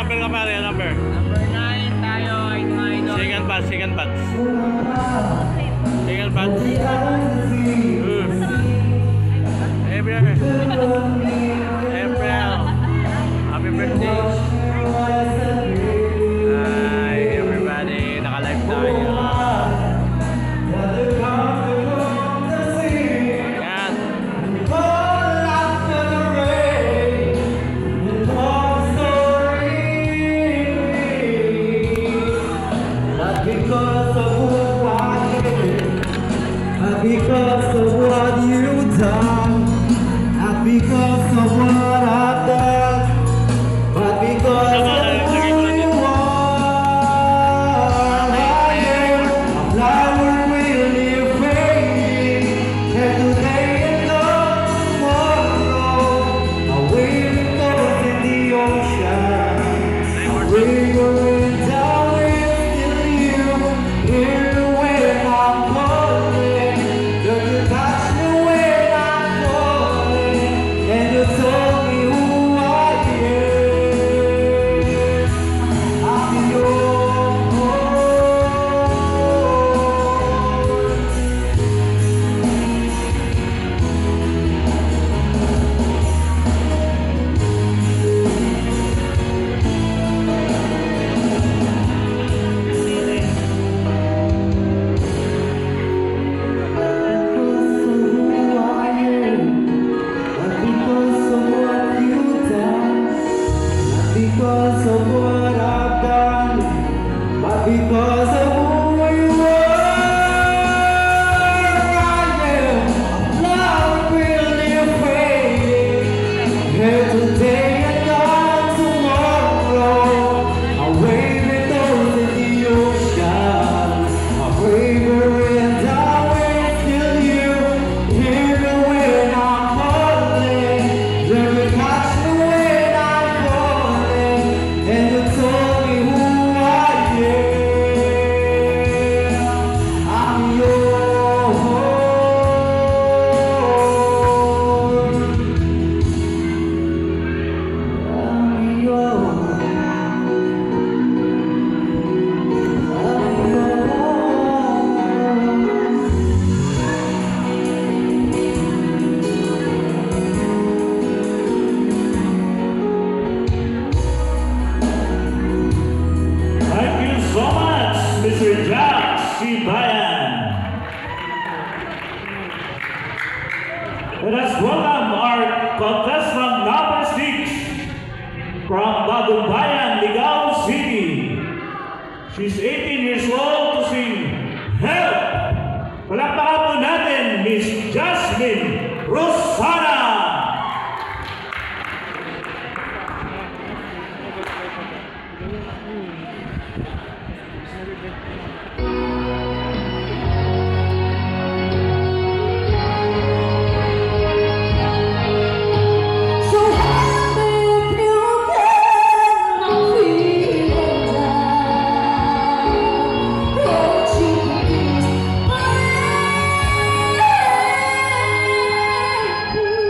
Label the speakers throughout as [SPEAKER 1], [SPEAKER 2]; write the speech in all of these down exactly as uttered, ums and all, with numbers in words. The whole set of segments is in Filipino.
[SPEAKER 1] number ka pare? Anong number?
[SPEAKER 2] Number nine tayo, idol idol.
[SPEAKER 1] Second batch, second batch. Second batch. Good. April. April. Happy birthday. Hi everybody. Naka-live tayo. Yan.
[SPEAKER 3] Because of what you've done, not because of what I've done, but because of who you are. I am a flower really fading, and today and tomorrow, a wave goes in the ocean, a river in down with still you, here when I'm calling. You touch me when I'm falling, and you told me who I am. I'm yours. Because of what I've done, but because of who you are. I am a flower really fading, here today and gone tomorrow. A wave it goes in the ocean, a river and down with still you, here when I'm falling. Let me catch me when I'm falling, and you told me who I am. I'm yours. I'm yours. I'm
[SPEAKER 4] Thank you so much, Mister Jack Sibayan. Let us welcome our contestant number six from Bagumbayan, Ligao City. She's eighteen years old to sing Help! Palakpakan po natin, Miss Jasmine Rosana.
[SPEAKER 5] So happy if you cannot feel down. Don't you please,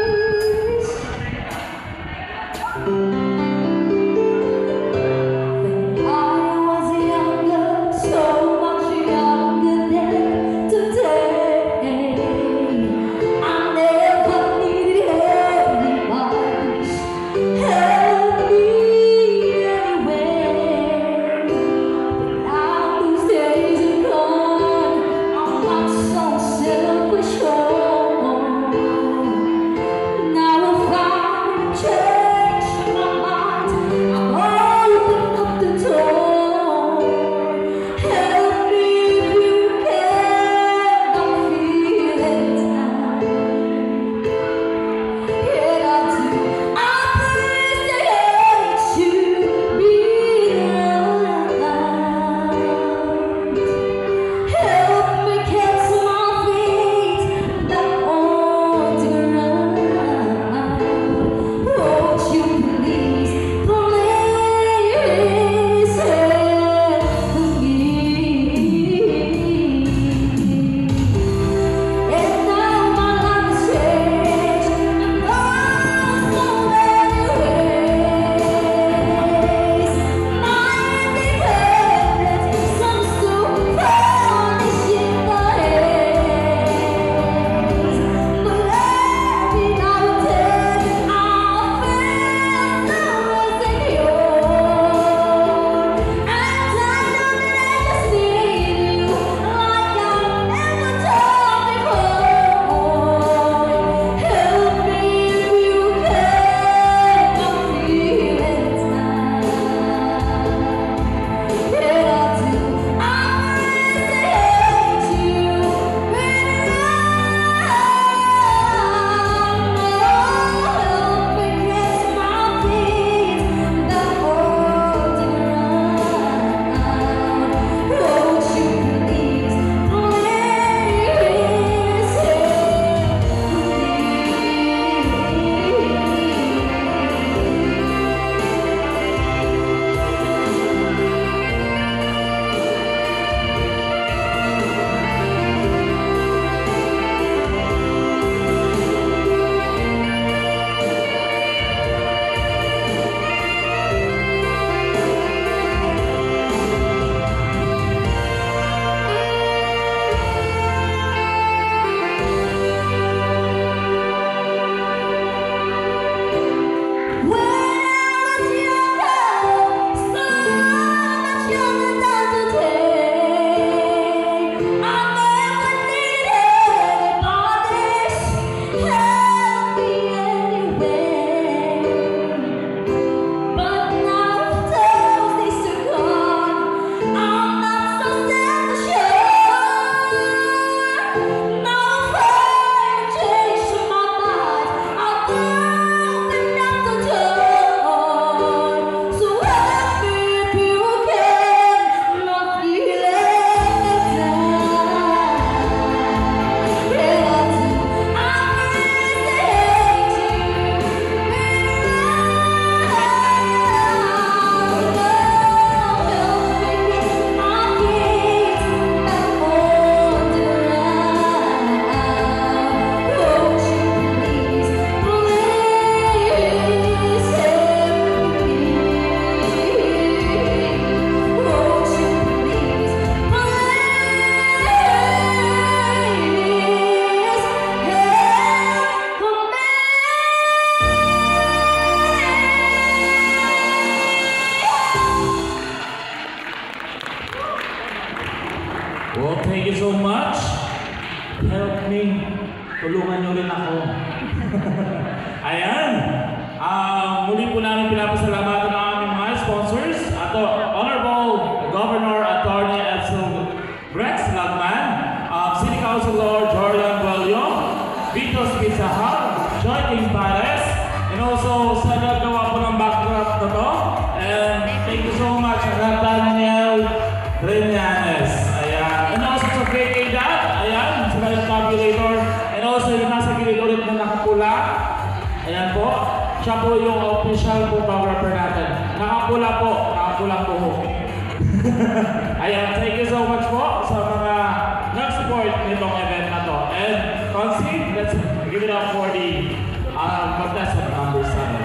[SPEAKER 4] Thank you so much. Help me. Tulungan nyo rin ako. Ayan. Uh, muli po namin pinapasalamatan ang aming mga sponsors. Ato, Honorable Governor Attorney Edsel Rex Lagman, uh, City Councilor Jordan Gualio, Vitos Pizza Hut, Joy King Pares, and also sa nagawa po ng backdrop na to. And thank you so much, Nathaniel Reñanes. Ayan. And also sa K K D A T, ayan, sila yung tabulator. And also yung nasa gilid ulit na nakapula. Ayan po. Siya po yung official photographer natin. Nakapula po. Nakapula po ho. Ayan. Thank you so much po sa mga nag-support nitong event na to. And Consi, let's give it up for the uh, contestant number seven.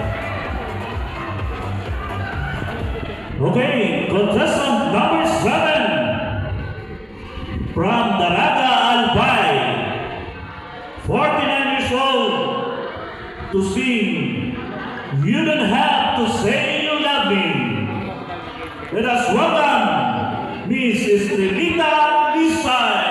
[SPEAKER 4] Okay, contestant number seven from Daraga Albay, forty-nine years old, to sing "You Don't Have to Say You Love Me." Let us welcome Miss Estrelita Lisay.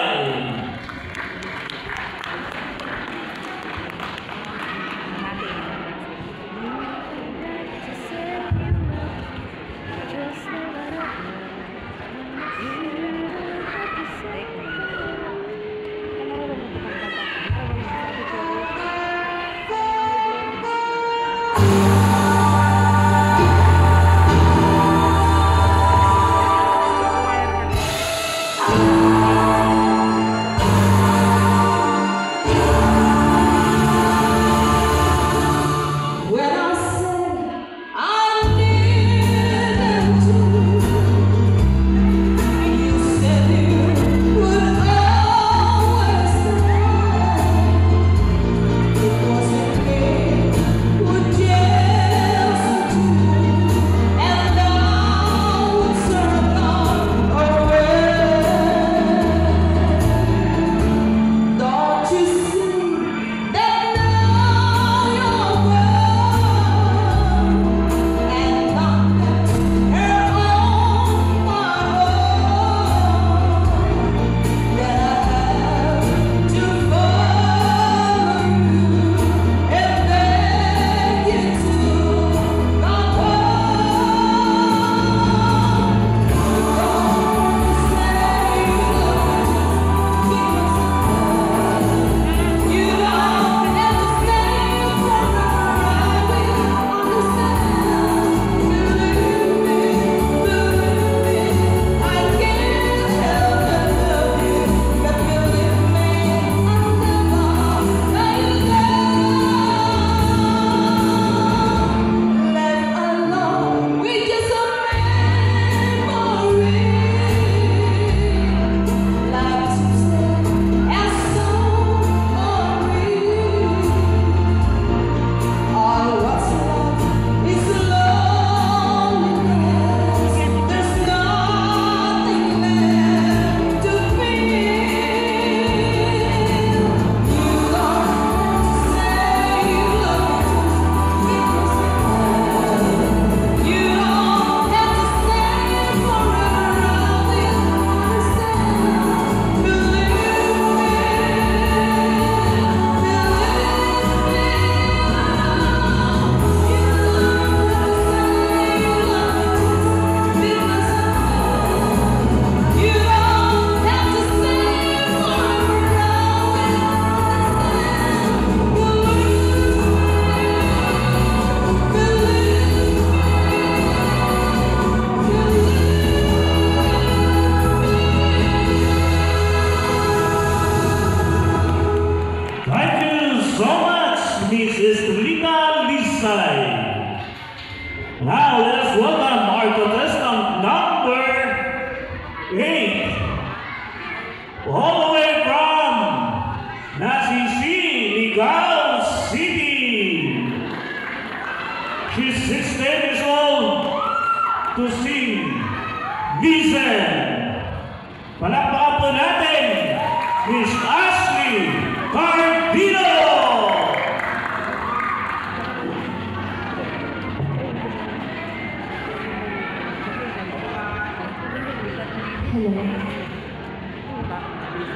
[SPEAKER 4] Now let us welcome our contestant number eight, all the way from Nasisi, Ligao City. She's sixteen years old to sing Listen. Palakpakan po natin, Miss Ashley Cardino.
[SPEAKER 5] Hello.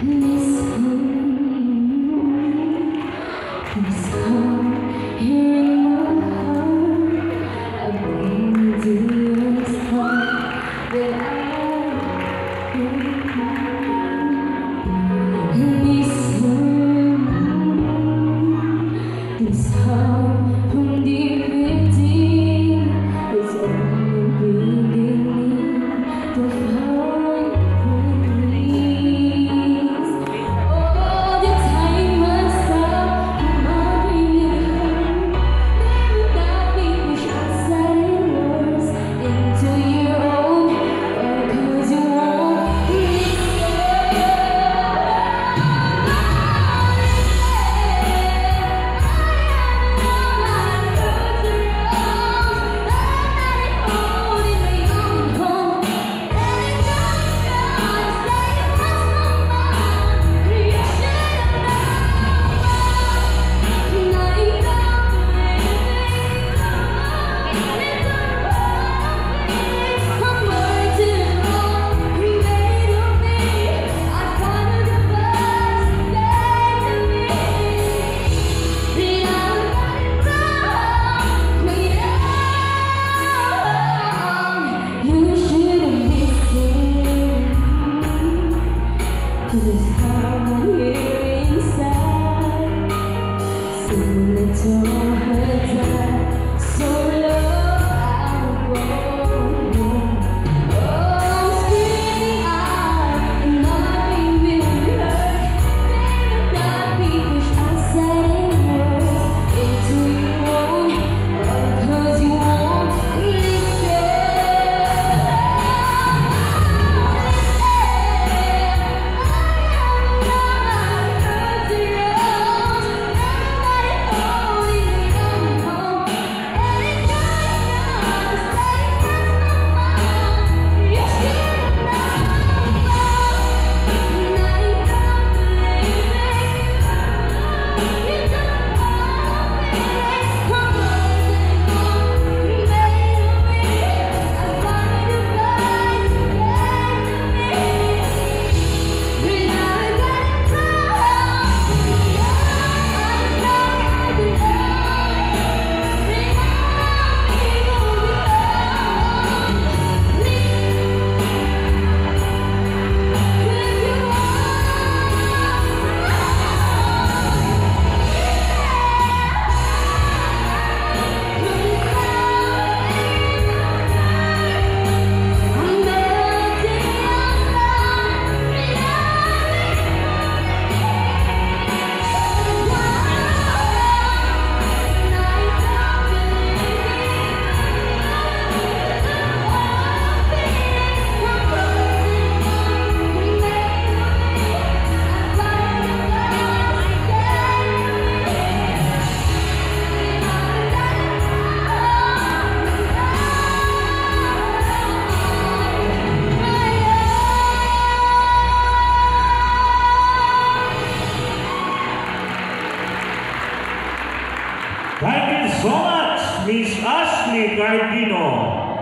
[SPEAKER 4] so much, Miss Ashley Cardino.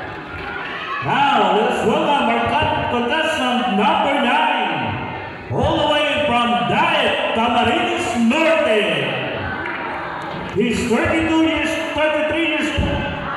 [SPEAKER 4] Now, let's welcome our contestant number nine, all the way from Diet, Camarines Norte. He's thirty-two years, thirty-three years old.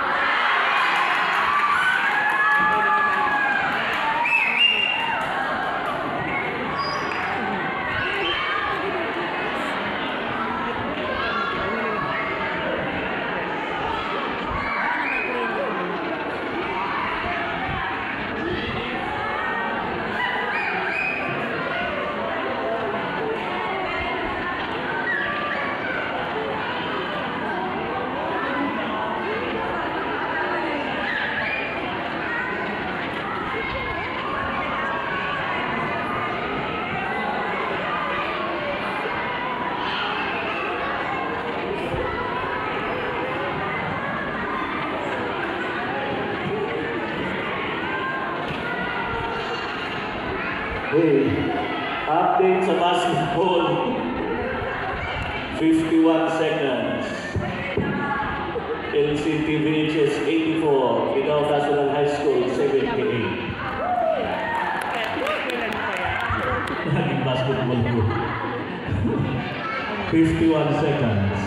[SPEAKER 6] Hey, update sa basketball. fifty-one seconds. L C T V H S eighty-four, Bidao National High School seventy-eight. Naging basketball.
[SPEAKER 4] basketball hoop. fifty-one seconds.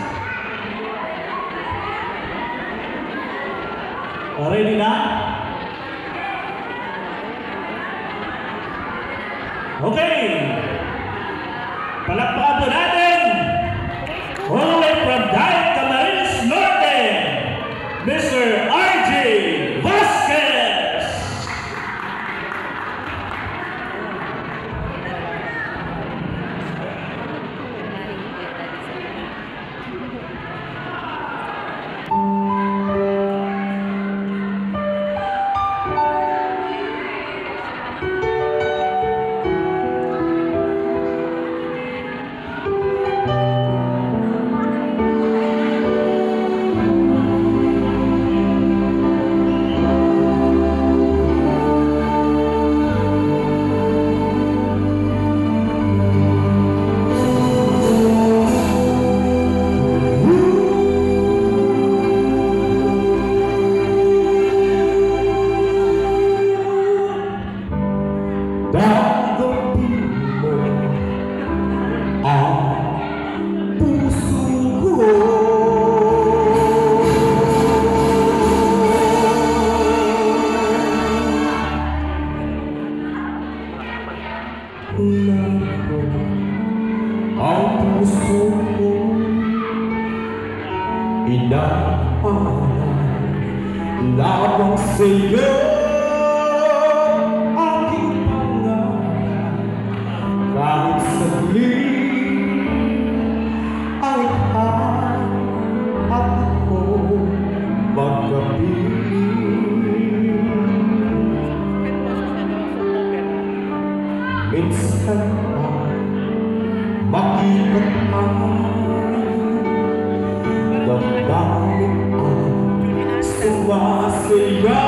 [SPEAKER 4] Ready na? Okay. Palakpakan po natin. All the way from Diet Camarines Norte, Mister R J Vasquez.
[SPEAKER 3] Labang sa'yo aking pangarap, kahit saglit ang ikaw at ako magkapiling. Minsan pa makikita ang damdamin ang sumasaya,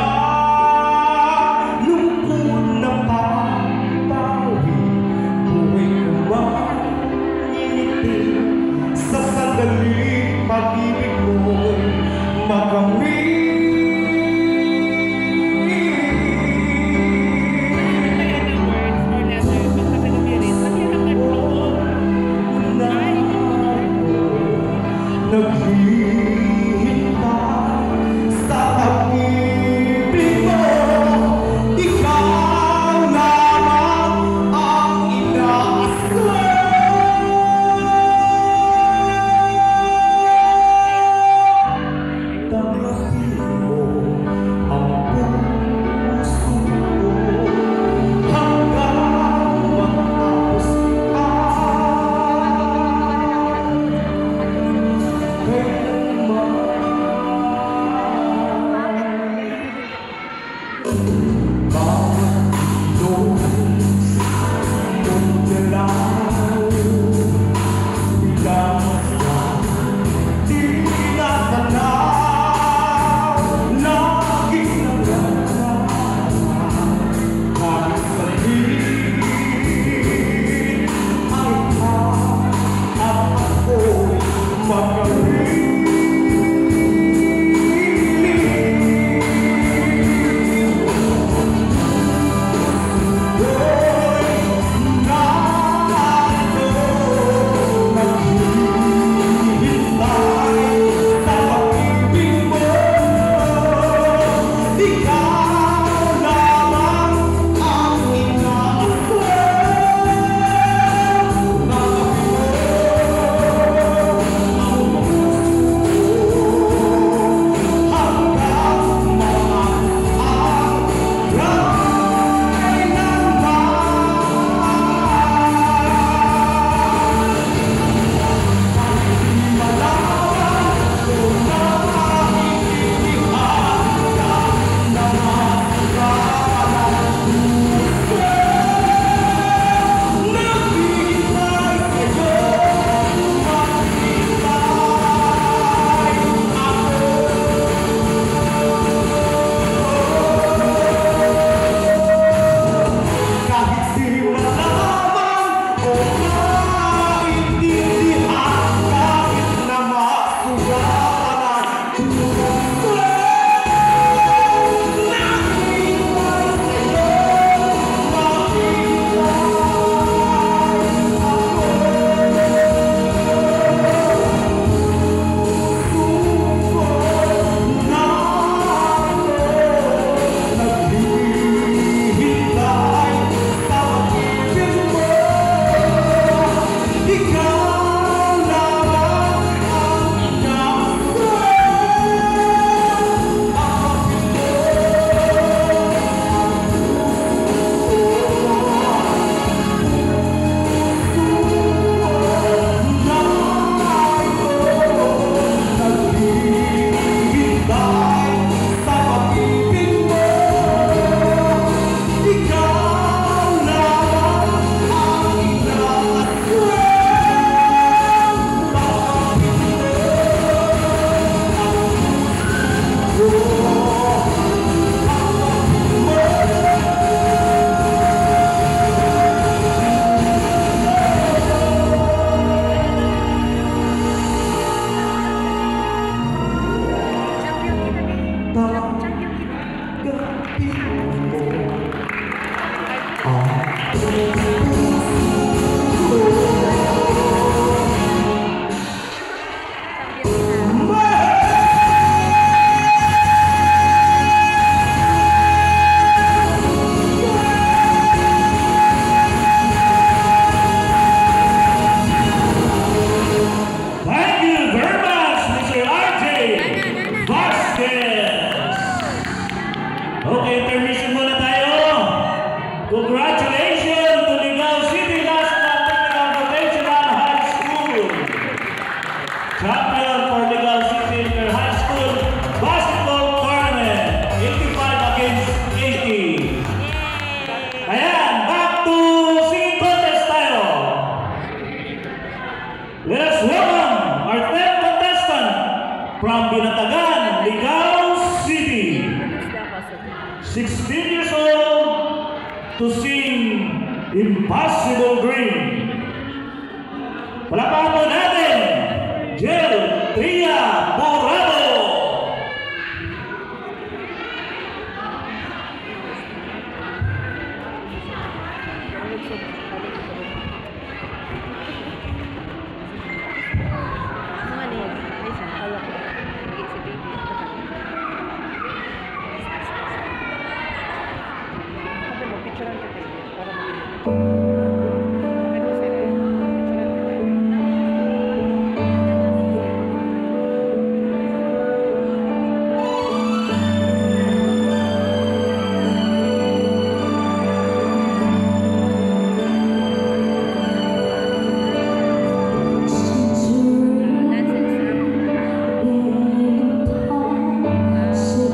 [SPEAKER 3] lungkot na papawi, buhay kumangiti sa sandaling pag-ibig mo'y makamit. Naghihintay sa pag-ibig
[SPEAKER 4] Thank you very much, Mister R J Vasquez. Okay, intermission muna tayo. Congratulations to Ligaw City National Technical Vocational High School. Champion for Ligaw City Inter High School Basketball Tournament. eighty-five against eighty. Ayan, back to singing contest tayo. Let us welcome our tenth contestant from Binatagan, Ligaw City. sixteen years old to sing Impossible Dream. Palakpakan po natin, Jel Tria Borado.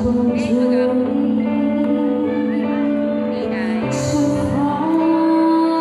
[SPEAKER 5] Impossible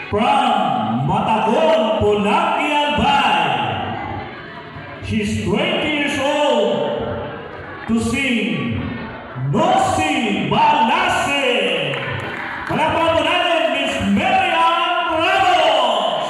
[SPEAKER 4] from Matagon, Pulaki, Albay. She's twenty years old to sing Nosi Balase. Palakpakan po natin, Miss Marian Ramos.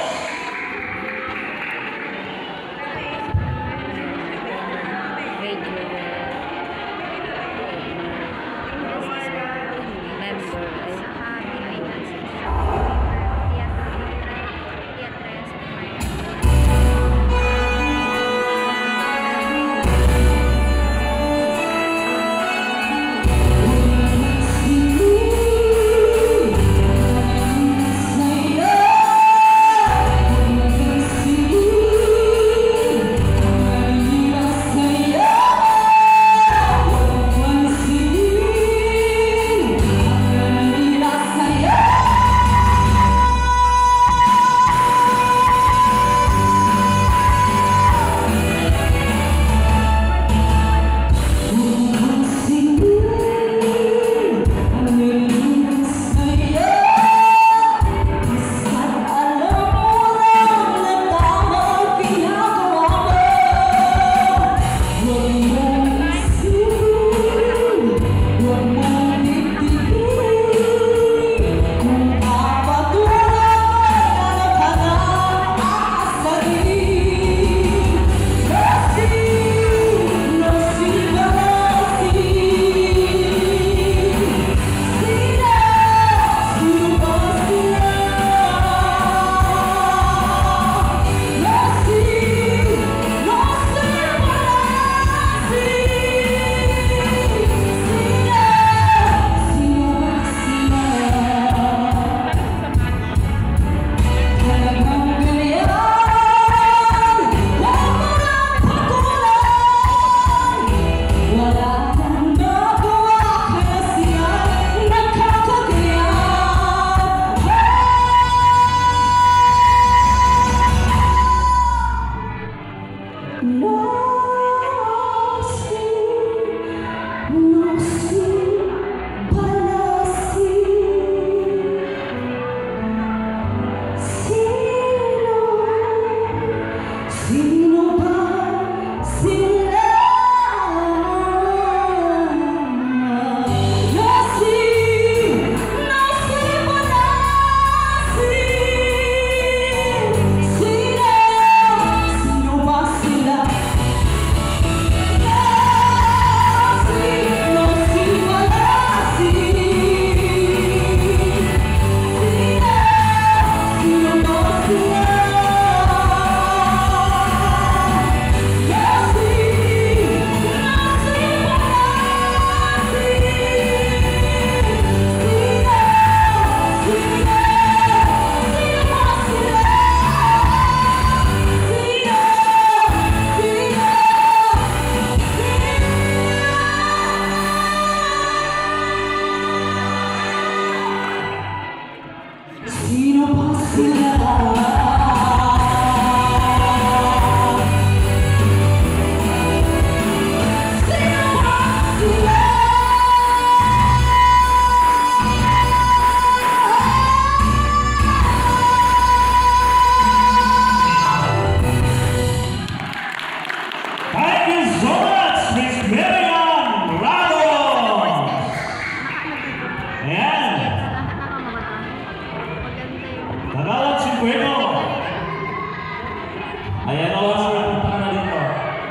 [SPEAKER 4] Ayan o, sir, punta ka na dito.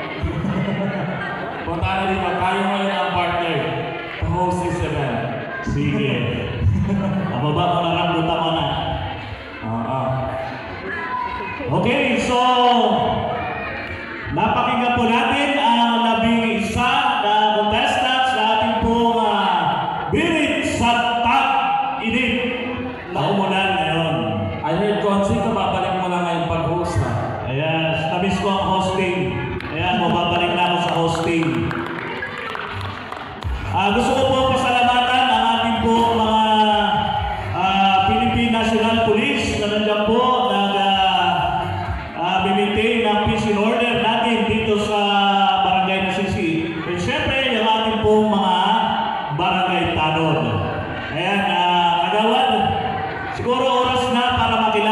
[SPEAKER 4] Punta ka na dito. Tayo ngayon ang partner. Pa-host this event. Sige. Ababa mo na lang, buta mo na. Oo. Okay, so napakinggan po natin ang labing isa na contestants na ating pong uh, birit sa tag-init na umulan ngayon.
[SPEAKER 1] I heard Consi, babalik mo lang ngayon pag-host ha.
[SPEAKER 4] Ayan, namiss ko ang hosting. Ayan, mababalik na ako sa hosting. Uh, gusto ko po pasalamatan ang ating po mga uh, Philippine National Police na nandiyan po nag uh, uh, maintain ng peace and order natin dito sa Barangay Nasisi. And syempre, yung ating po mga Barangay Tanod. Ayan, uh, kagawad, siguro oras na para makilala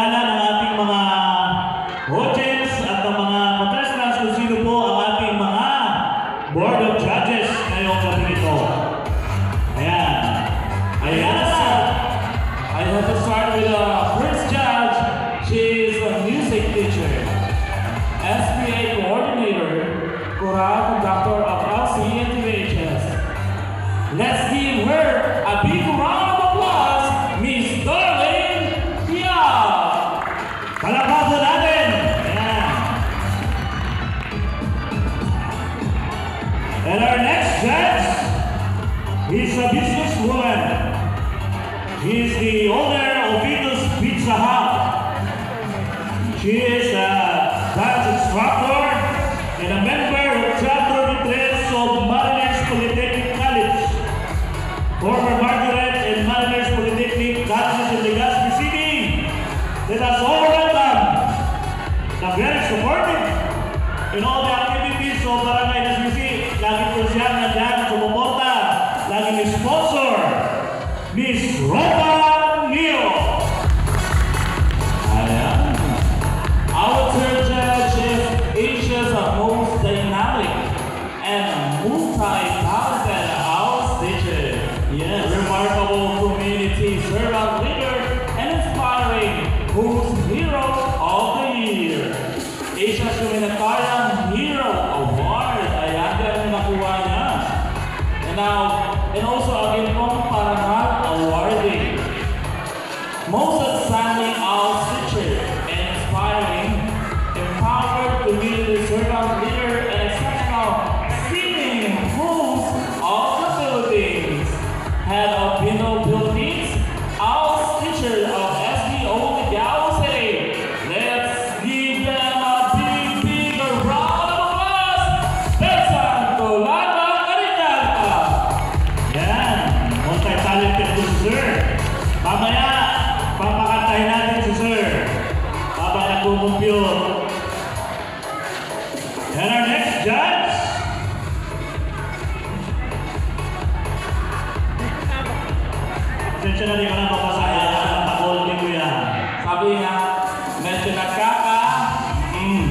[SPEAKER 4] He is the owner of Vito's Pizza Hut. She is a dance instructor and a member of Chapter Tres of Mariners Polytechnic College. Former Margaret and Mariners Polytechnic Colleges in Legazpi City. Let us all welcome the very supportive in all the activities of Barangay Nasbisi. Lagi po siya nandiyan sumuporta. Lagi may sponsor, Miss Ropa Neo.
[SPEAKER 1] Ayan. Our third judge is Asia's most dynamic and multi-talented house teacher. Yes, remarkable community servant leader and inspiring who's hero of the year. Asia's Humanitarian Hero Award. Ayan, yan yung nakuha niya. And now, and also again pong Parangal Awarding. Most outstanding house teacher and inspiring, empowered community servant leader and exceptional singing host of the Philippines. Head of Pino Philippines, house teacher of S D O Ligao City. Let's give them a big, big round of applause. Benson Colada Carinalpa.
[SPEAKER 4] Yan, multi-talented po si Sir. Mamaya, papakantahin natin si Sir habang nagkukumpute. And our next judge, Sensya na di ka na mapasahin ang takol ni Kuya.
[SPEAKER 1] Sabi nga, medyo nagkaka. Mm.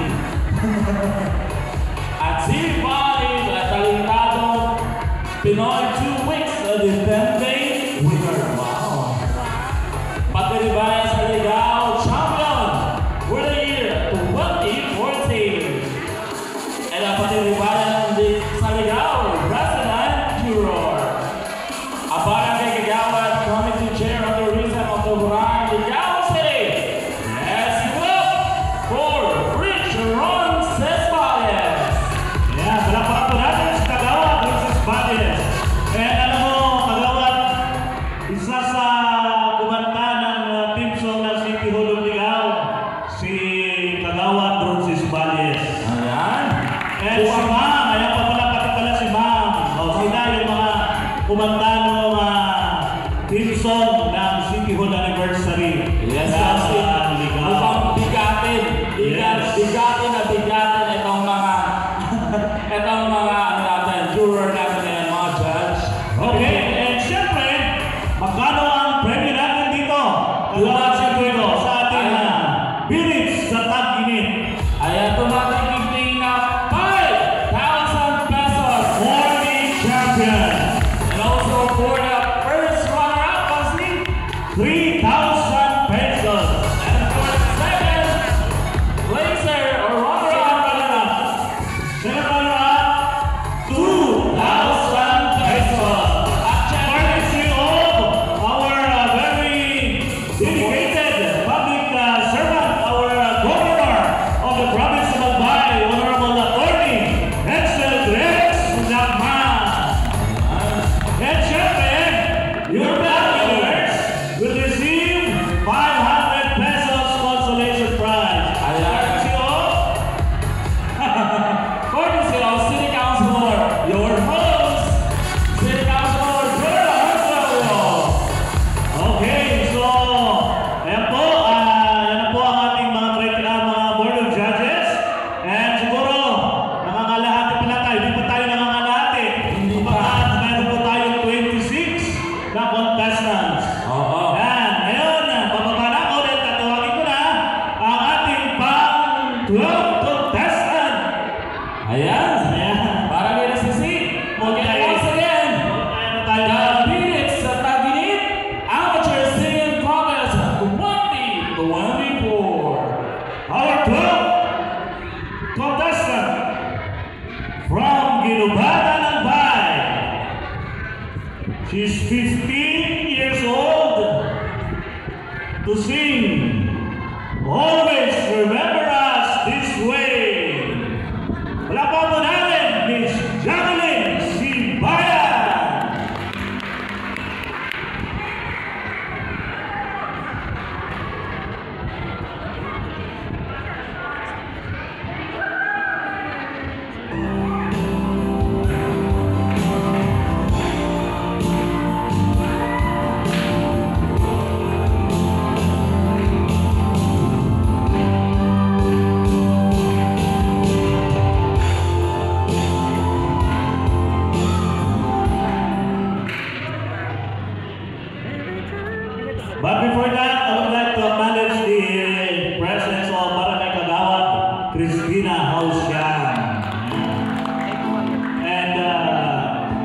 [SPEAKER 1] At si Bali, talentado Pinoy two weeks na defending winner. Wow. Patiribayan sa Ligao champion for the year twenty fourteen. And ang patiribayan sa Ligao president juror. A barangay kagawad committee chair of the region of the Buran, Ligao City. Let's give it up for Rich Ron Cesbales.
[SPEAKER 4] Yan, palakpakan po natin si Kagawad versus Bades. And alam mo, Kagawad, isa sa kumanta ng uh, team song ng City Hall of Ligao, si Kagawad versus Bades.
[SPEAKER 1] Ayan.
[SPEAKER 4] And si Ma'am, ayan pa pala, pati pala si Ma'am. O, sila yung mga kumanta ng uh, team song ng City Hall Anniversary.
[SPEAKER 1] Yes,
[SPEAKER 4] ng,
[SPEAKER 1] yes.
[SPEAKER 4] uh, Ligao.
[SPEAKER 1] Upang bigatin, bigat,
[SPEAKER 4] Yes.
[SPEAKER 1] bigatin na bigatin itong mga, itong mga, ano natin, juror natin ngayon, mga judge.
[SPEAKER 4] Okay, and syempre, magkano ang premyo natin dito? Kagawad siyempre ito sa ating uh, Birits sa Tag-Init.
[SPEAKER 1] Ayan, tumating na five thousand pesos.
[SPEAKER 4] For the champion,
[SPEAKER 1] And also for the first runner-up, Pasli.
[SPEAKER 4] three thousand pesos.
[SPEAKER 1] And for the second placer or runner-up,
[SPEAKER 4] Second runner-up, two thousand pesos.
[SPEAKER 1] at champion.
[SPEAKER 4] Courtesy of our uh, very dedicated public uh, servant, our uh, governor of the province of Albay, Honorable Attorney Edsel Rex Lagman. And syempre, your bad winners will receive five hundred pesos consolation prize.
[SPEAKER 1] Ayan.
[SPEAKER 4] Courtesy of
[SPEAKER 1] Courtesy of City Councilor, your host, City Councilor Gerald Antonio.
[SPEAKER 4] Okay, so ayan po, ah, yan na po ang ating mga criteria, mga board of judges. And siguro, nangangalahati pala tayo. Hindi pa tayo nangangalahati.
[SPEAKER 1] Hindi pa.
[SPEAKER 4] Baka meron po tayong twenty-six na contestants.
[SPEAKER 1] Oo.
[SPEAKER 4] Yan, ngayon, bababa na ako ulit. Tatawagin ko na ang ating pang twelve contestant.
[SPEAKER 1] Ayan.
[SPEAKER 4] Ayan.
[SPEAKER 1] Para kay S C C. Okay, once again,
[SPEAKER 4] Ayan na tayo.
[SPEAKER 1] the Birits sa Tag-Init Amateur Singing Contest twenty twenty-four.
[SPEAKER 4] Our twelve contestant from Ginubatan ng Bay. She's fifteen years old to sing. Always remember us this way. Wala pa po natin, Miss Jacqueline Sibayan.
[SPEAKER 1] But before that, I would like to acknowledge the presence of Barangay Kagawad, Christina Hausyan. And uh,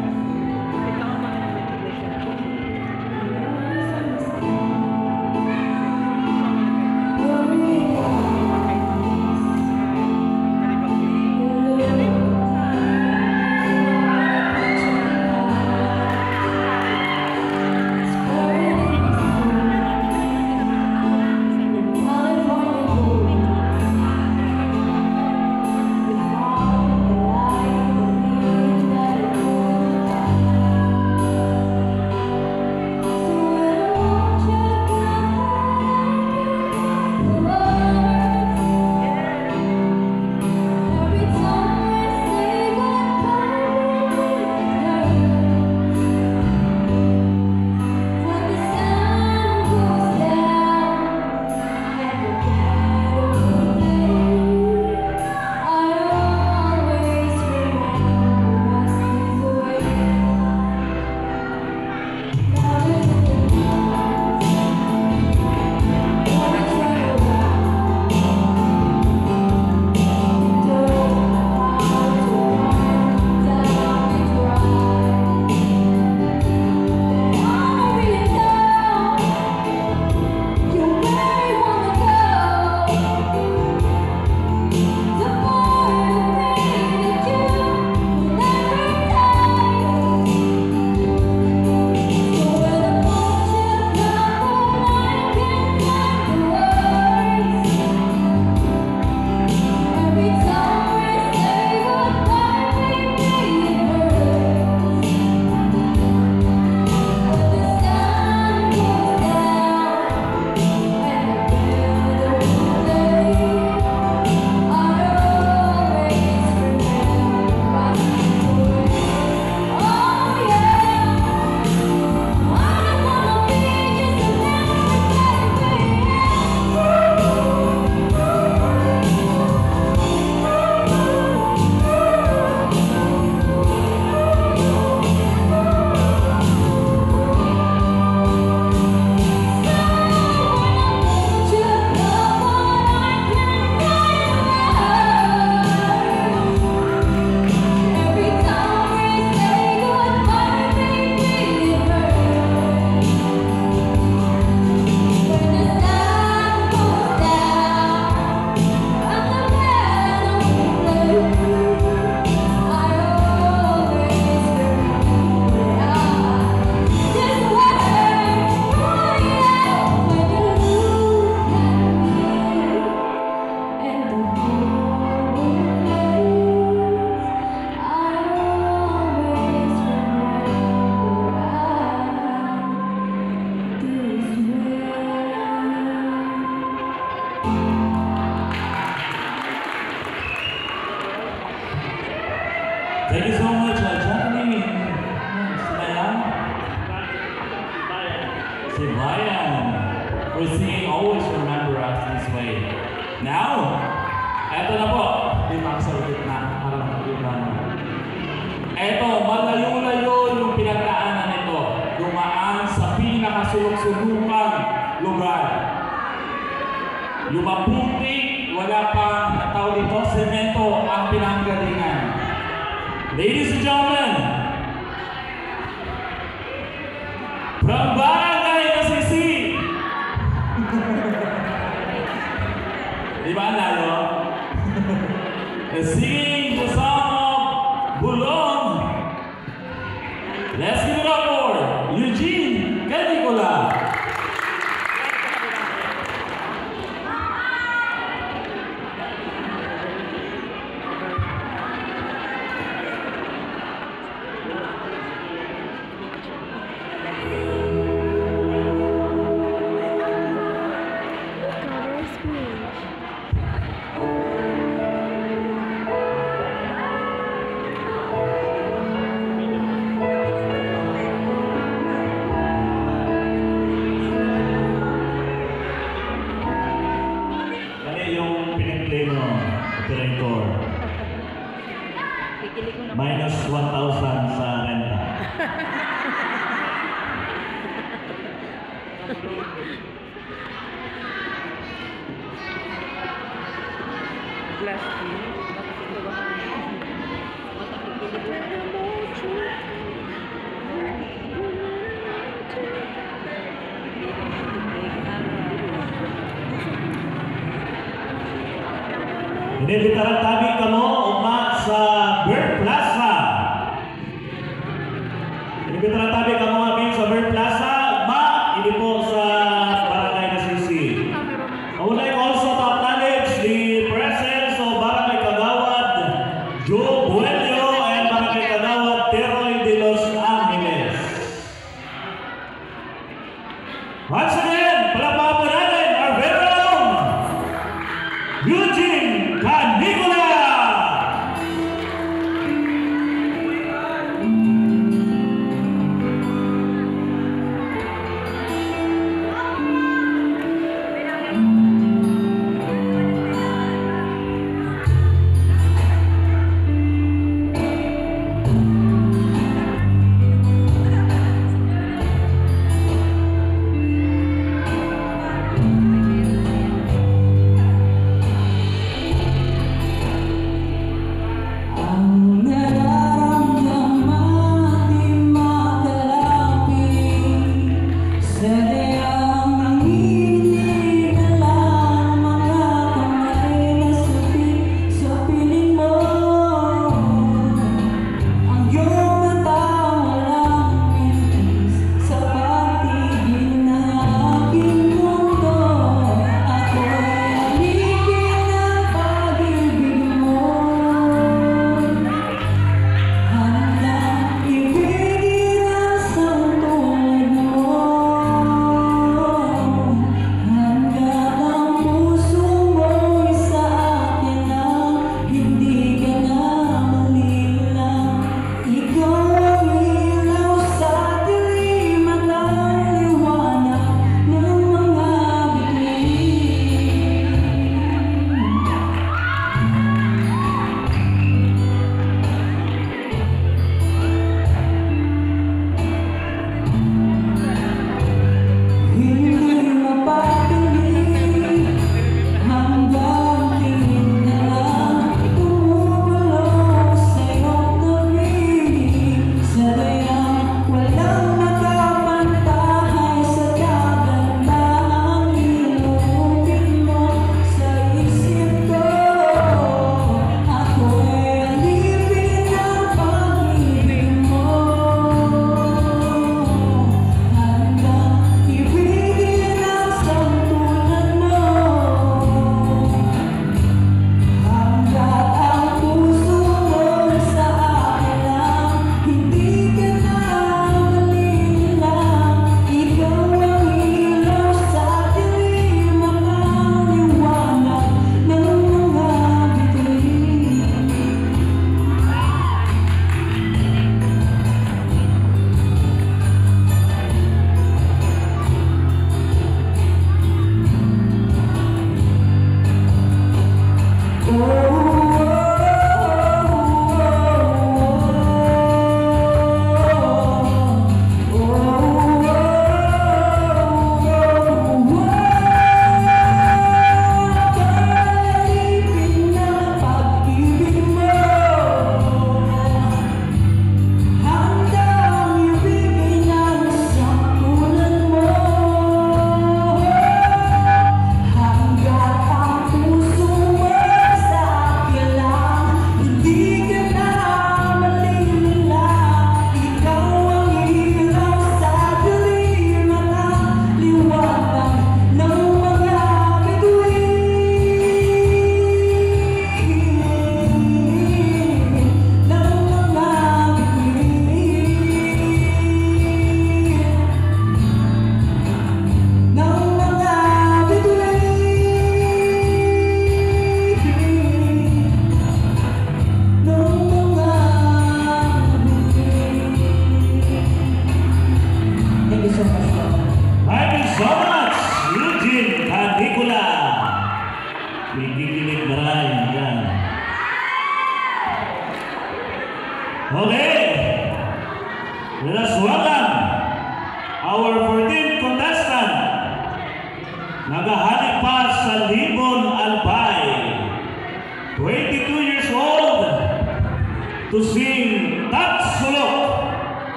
[SPEAKER 1] thank you so much, uh, Jacqueline. Sila yan? Si Brian. For singing Always Remember Us This Way. Now, eto na po. Di ba sa ulit na? Parang makikita na. Eto, malayo-layo yung pinagdaanan nito. Dumaan sa pinakasulok-sulukang lugar. Yung maputik, wala pang tawag dito, semento ang pinanggalingan. Ladies and gentlemen, from Barangay Nasisi. Di ba layo? Singing the song of Bulong. Let's give it up for Eugene Canicola. Minus one thousand sa renta.
[SPEAKER 4] Inibitaran tabi kamo uma sa Bird Plaza. Inibitaran tabi kamo amin sa Bird Plaza, ma ini po sa Barangay Nasisi. I would like also to acknowledge the presence of Barangay Kagawad Joe Buendio and Barangay Kagawad Teroy de Los Angeles. Once again, palakpakan po natin our very own Eugene Canigula!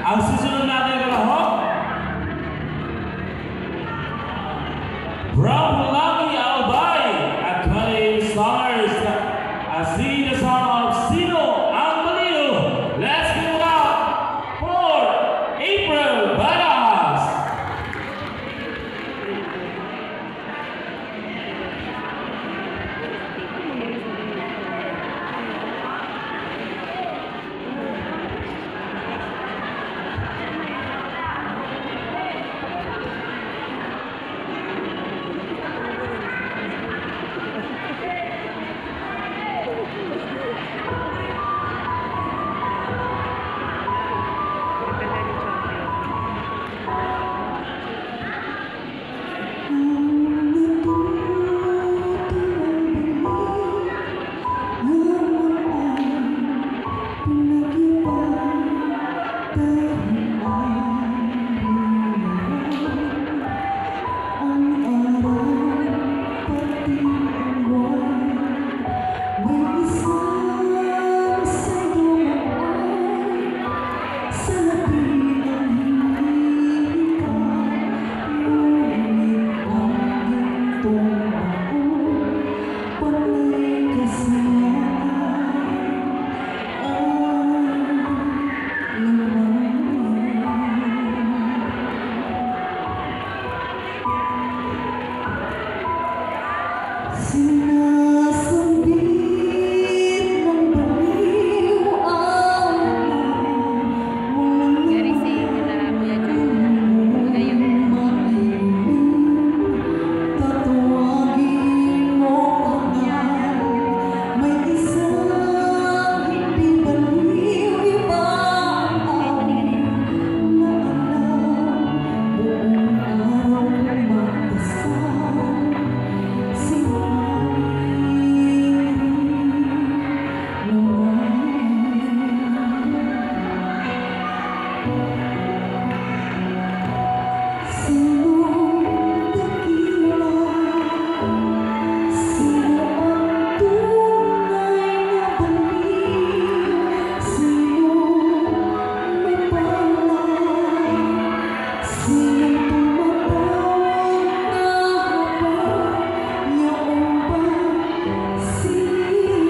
[SPEAKER 4] Ang susunod natin na lahok, from Lucky Albay at twenty songers, as singing the song of Sino Ang Baliw. Let's give it up for April Baras.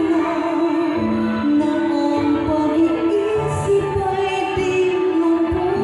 [SPEAKER 5] Isip ay di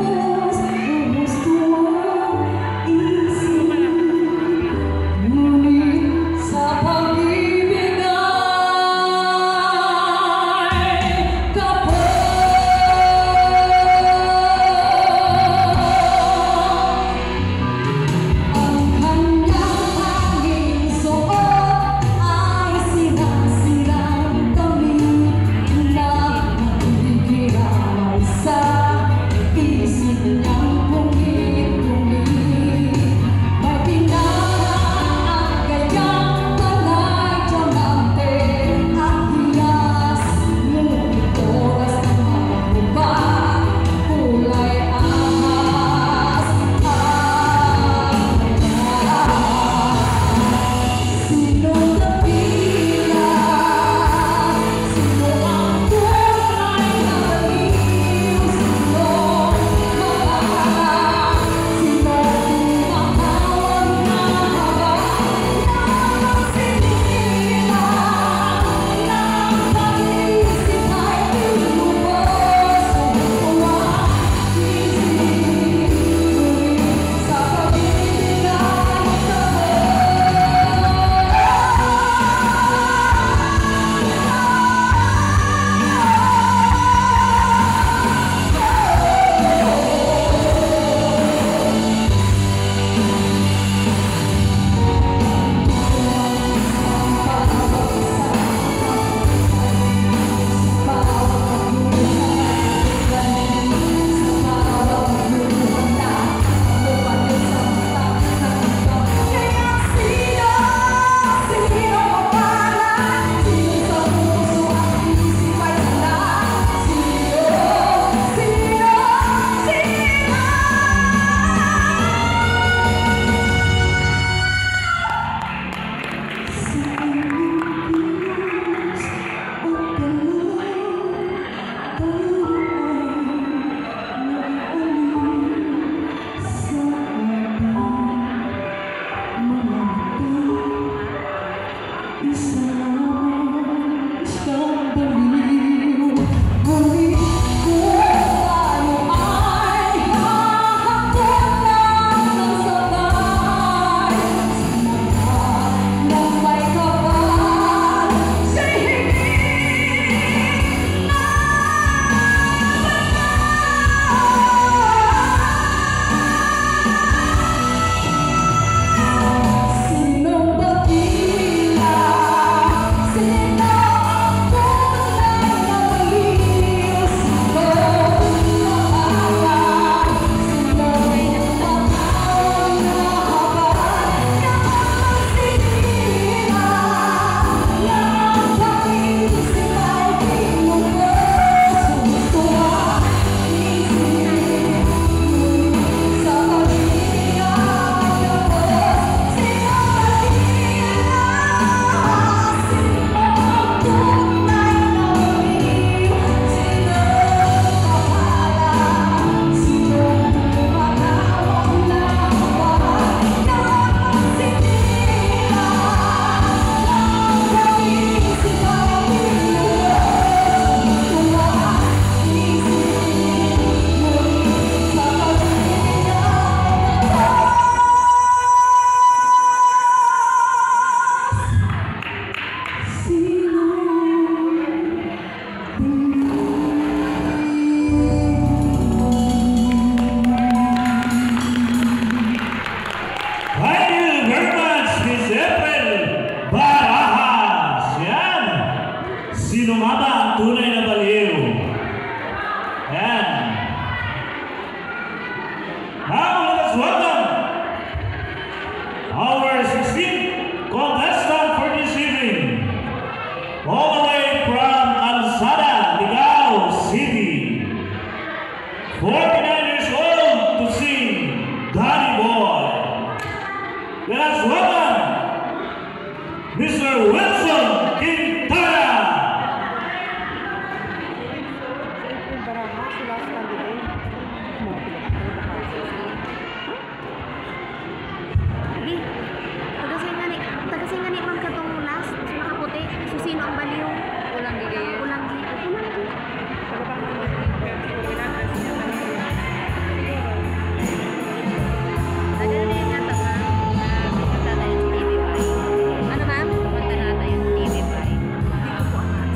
[SPEAKER 4] forty-nine years old to sing Danny Boy. Let us welcome Mister Wilson Quintana.
[SPEAKER 5] Tagasingani, tagasingani man katong last, nakaputi, susino ang baliw. Ulang gigay. Ulang gigay. Ulang gigay. Ano ma'am? Punta natin yung T V pa. Hindi ko po alam.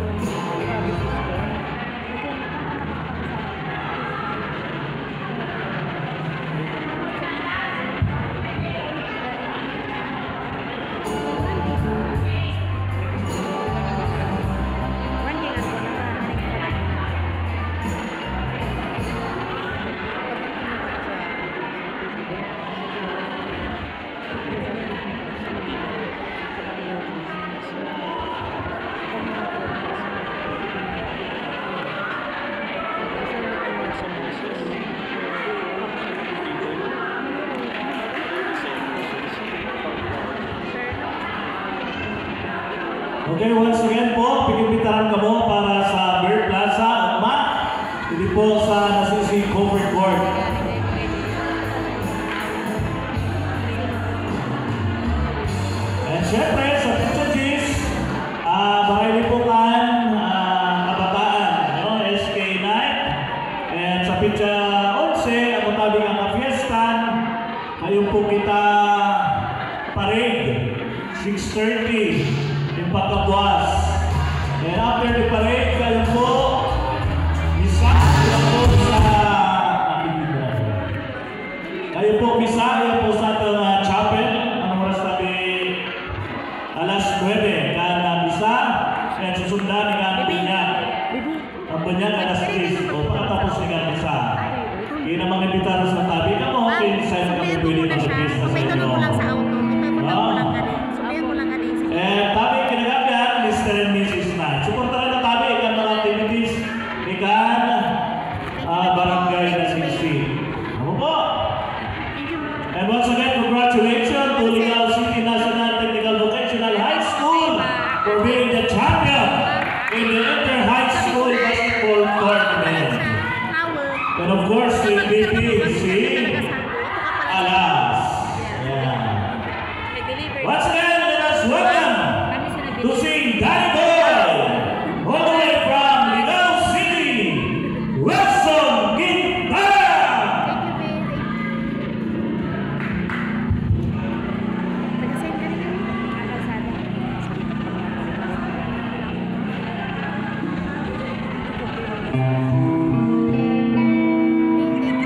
[SPEAKER 4] Okay, once again po, pinipitaran ka mo para sa Bear Plaza at Mac. Hindi po sa Nasisi Covered Court. And syempre, sa Pizza Cheese, uh, bahay liputan, uh, kabataan, no? S K nine. And sa Pizza eleven, ang matabi ang kafiestan, ngayon po kita parade, six thirty. Yung pagkabuas. And after the parade, kayo po, misa, kayo po sa, kayo po misa, kayo po sa ating uh, chapel, anong oras tabi, alas nuwebe, kan uh, misa, and susundan ni kan bunyag. Ang bunyag alas tres, o pagkatapos ni kan misa. Hindi naman imbitaran sa tabi, kamo, okay, sa inyo kami pwede mag-pista sa inyo.
[SPEAKER 5] Sumayon mo lang sa auto. Sumayon mo lang ka rin. Sumayon mo lang ka rin.
[SPEAKER 4] Eh, tabi kinagagyan, Mister and Missus Knight. Suportahan na tabi ikan mga activities ikan uh, barangay na sixteen. Ano po? And once again, congratulations to Ligaw City National Technical Vocational High School for being the champion in the Inter-High School Basketball Tournament. And of course, the M V P is si Alas. Yeah. Once again, let us welcome to sing Danny Boy, all the way from Ligaw City, Wilson Quintana.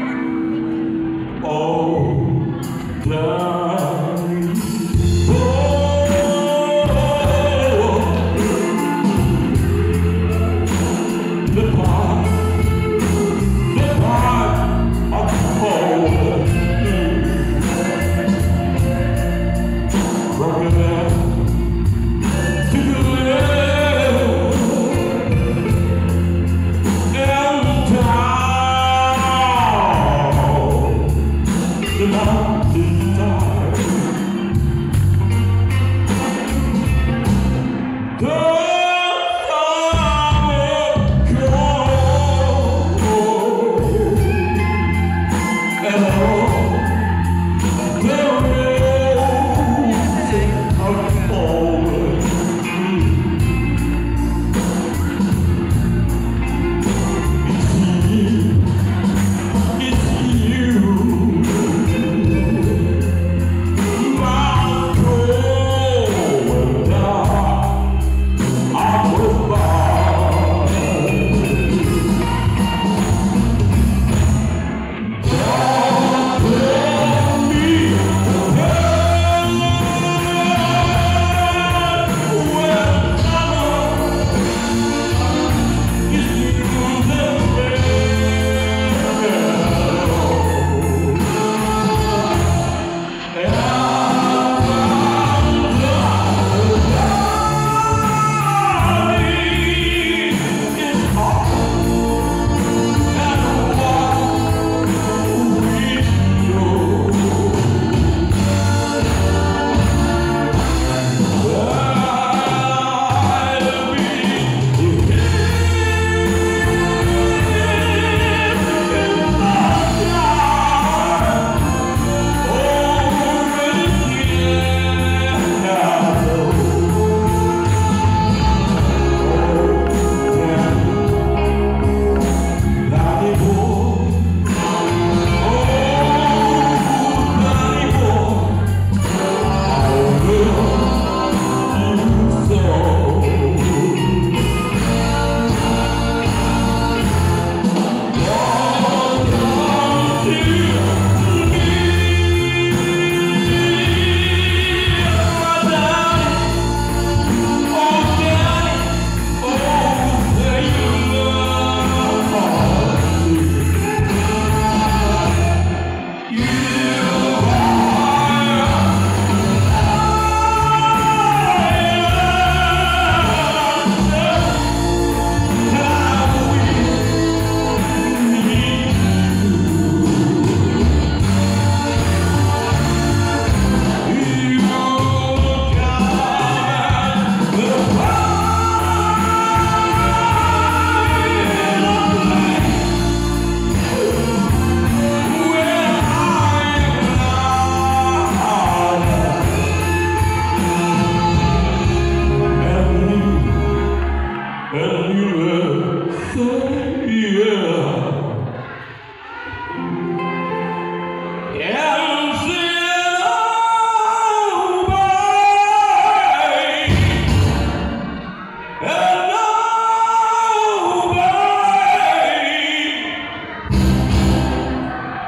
[SPEAKER 4] Oh, Danny Boy.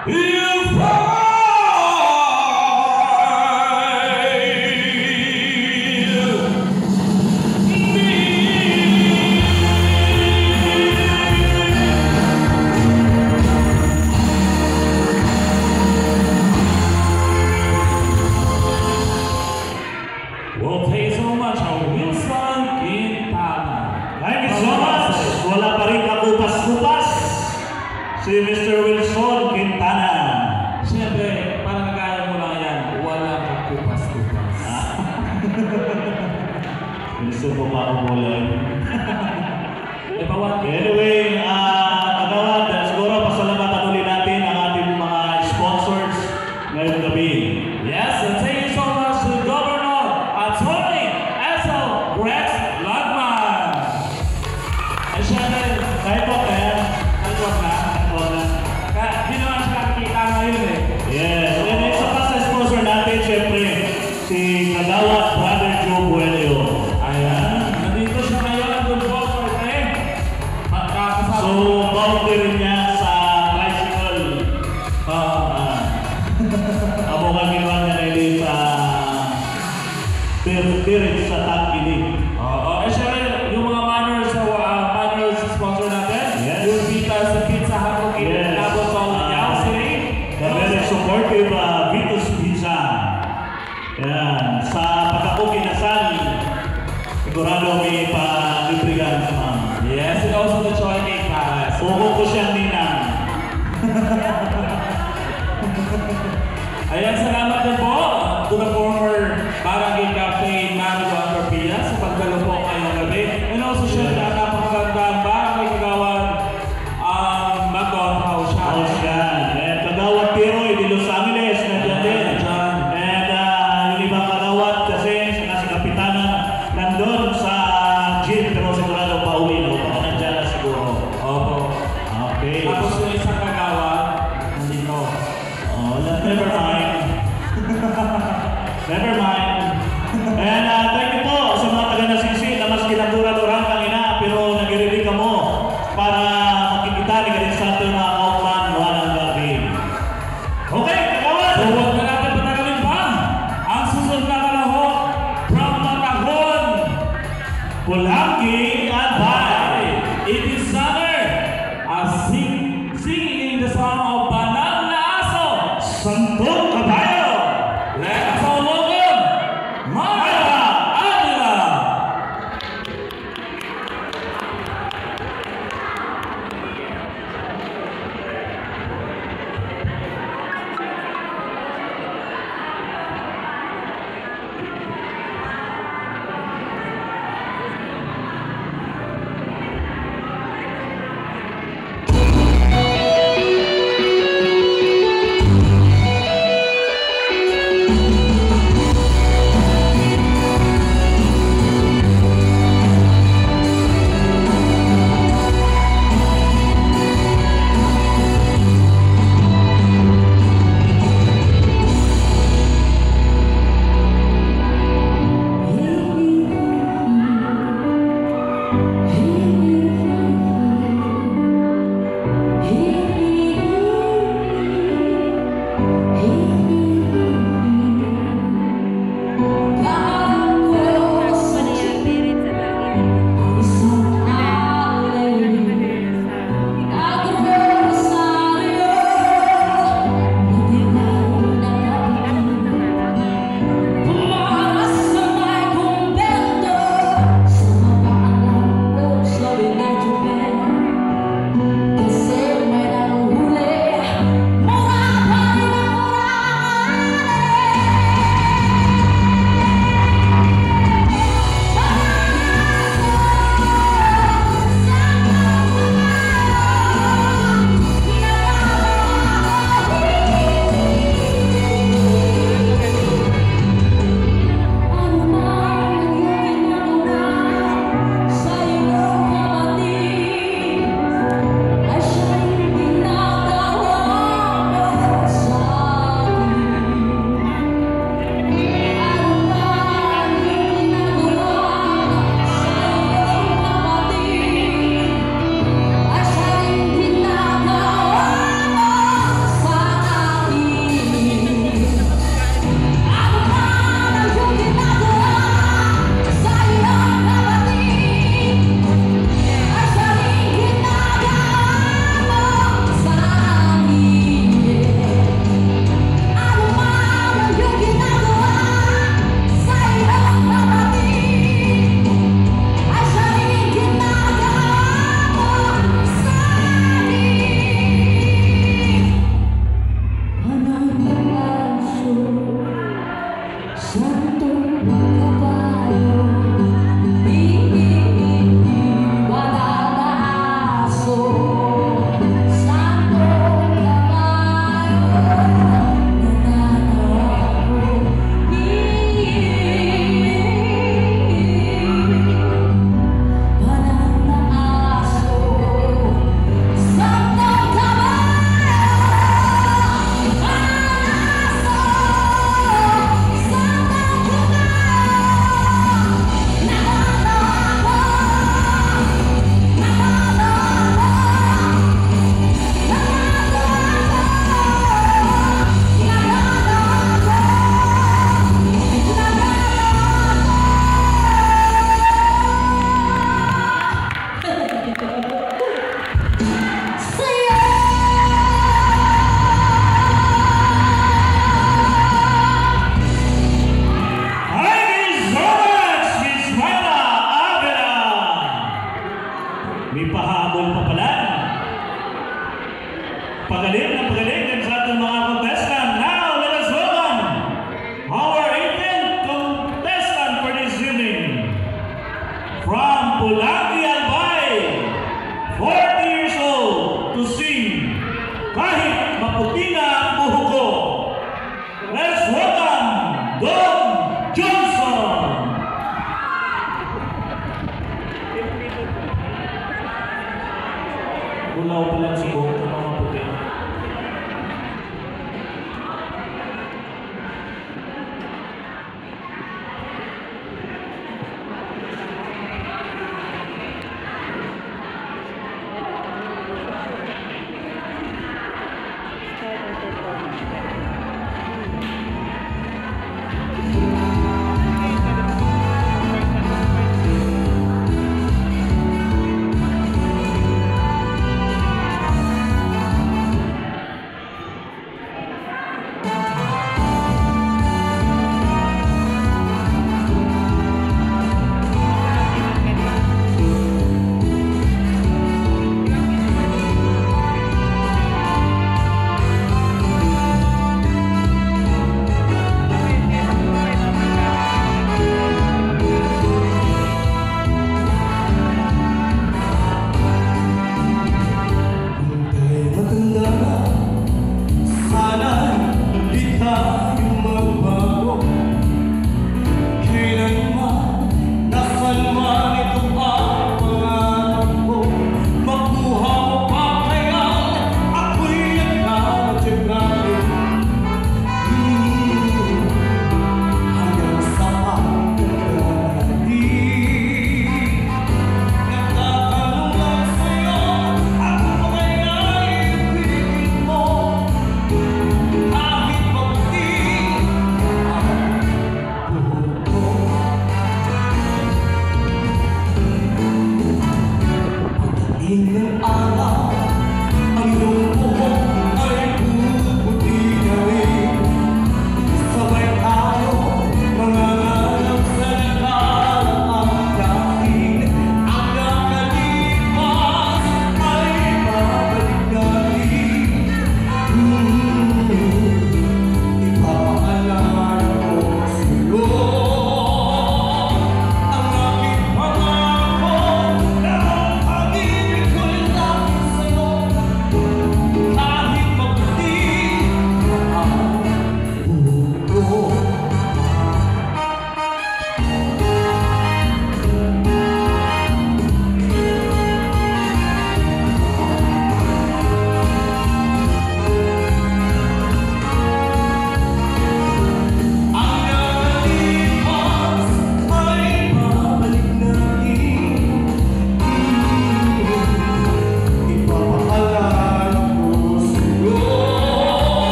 [SPEAKER 4] Well, thank you so much, Wilson Quintana.
[SPEAKER 1] Thank you so much. Wala pa rin kakupas-kupas si Mister Wilson Quintana.
[SPEAKER 4] Siyempre, parang nagaya mo lang yan, walang kakupas-kupas.
[SPEAKER 1] Gusto ko pa ako mulay.
[SPEAKER 4] Eh, bawat
[SPEAKER 1] Anyway, ah, kagawad, siguro pasalamatan ulit natin ang ating mga sponsors ngayong gabi.
[SPEAKER 4] Yes, and thank you so much to Governor Atty. Edsel Rex Lagman. And syempre,
[SPEAKER 1] Kahit po kaya,
[SPEAKER 4] nagwag na.
[SPEAKER 1] wag na.
[SPEAKER 4] Kaya di naman siya nakikita ngayon eh.
[SPEAKER 1] Yes, and isa pa sa sponsor natin, syempre, si Kagawad Brother Joe Buenio.
[SPEAKER 4] Ayan, nandito siya ngayon. Good po, birthday. Magkakasama.
[SPEAKER 1] So, boundary niya sa tricycle. Ah, amo kami man na nili sa Pirit sa Tagili.
[SPEAKER 4] Oo, eh syempre, yung mga manners sa uh, manners sponsor natin.
[SPEAKER 1] Yes.
[SPEAKER 4] Yung pita sa Pizza Hut ko
[SPEAKER 1] Yes.
[SPEAKER 4] kinabot sa Yao City.
[SPEAKER 1] The very supportive uh, Vitus Pizza. Yan. Sa pagkakukinasal, sigurado may pa-librigan sa ma'am.
[SPEAKER 4] Yes, and also the Choy Cake Palace.
[SPEAKER 1] Ugo ko siyang ninang.
[SPEAKER 4] Ayan, salamat din po to the former Barangay Cafe Mario Antorpia sa pagdalo po ngayong gabi. And also syempre ang napakagandang Barangay Kagawad ang McDonald House siya.
[SPEAKER 1] House yan. And Kagawad Tiroy di Los Angeles, nandiyan din.
[SPEAKER 4] Nandiyan.
[SPEAKER 1] And uh, yung ibang Kagawad kasi saka si Kapitanan nandun sa gym pero sigurado pa uwi na. Baka nandiyan na siguro.
[SPEAKER 4] Opo.
[SPEAKER 1] Okay.
[SPEAKER 4] Tapos yung isang Kagawad, nandito.
[SPEAKER 1] Oh, never mind. Never mind. And uh, thank you po sa mga taga-nasisi na mas kinadura-durang kanina pero nag-ready ka mo para makikita ni Garin Santo na outman walang gabi. maputi na ang buhok ko. Let's welcome Don Johnson! Bulaw pa lang si buhok ko mga maputi.
[SPEAKER 5] Started.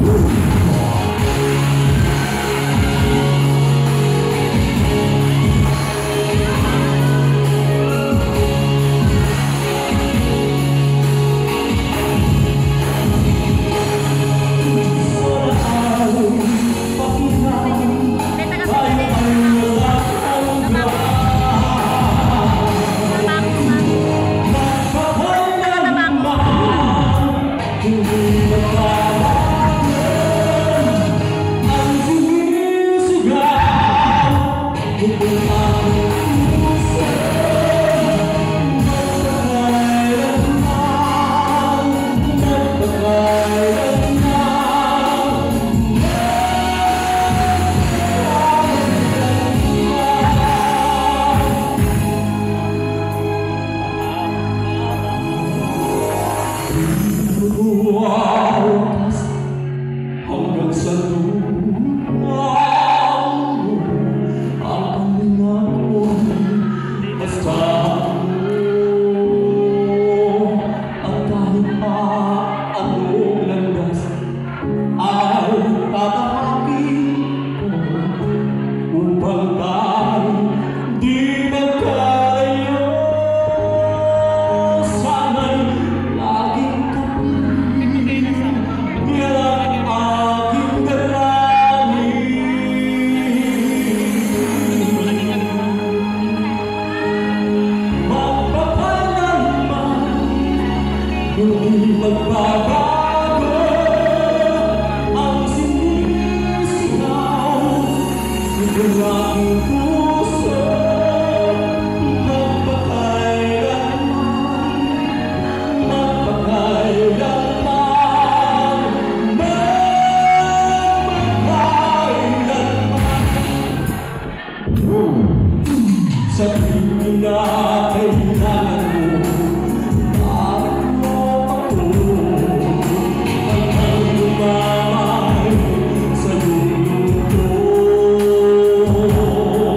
[SPEAKER 3] Sa iyong mundo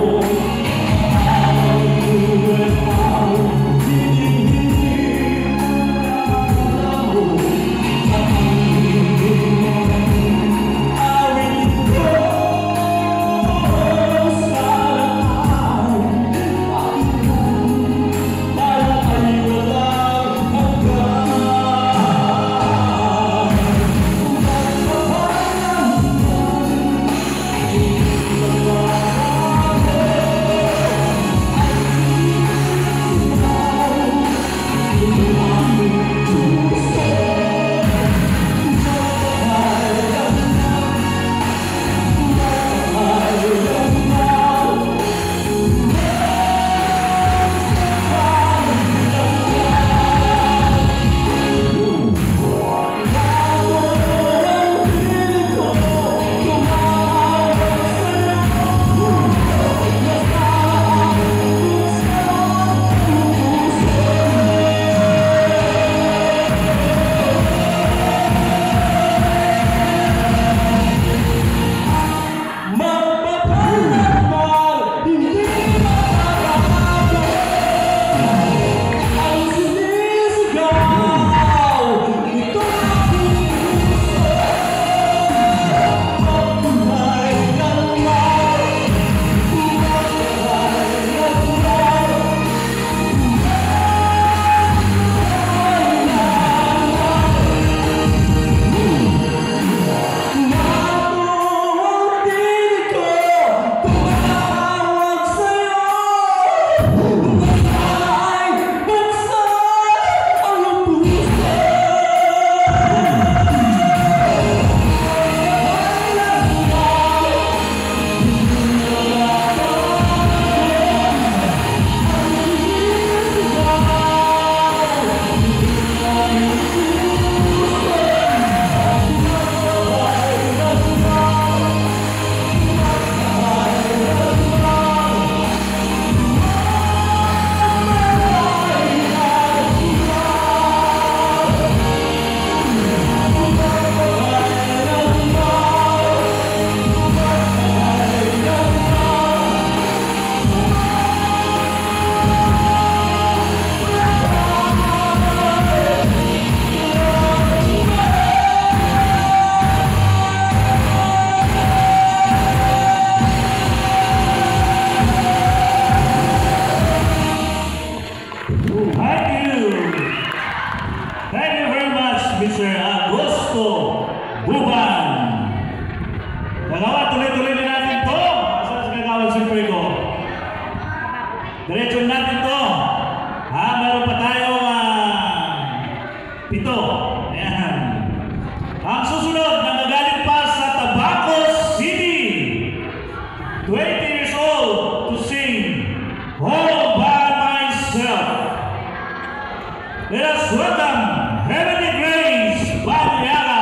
[SPEAKER 1] Mister Augusto Buban. Kagawa, tuloy-tuloy na natin to. Saan sa kagawad si Pergo? Diretso natin to. Ha, meron pa tayo uh, pito. Ayan. Ang susunod na magaling pa sa Tabaco City. twenty years old to sing All By Myself. Let us welcome Heavenly Grace Baliaga.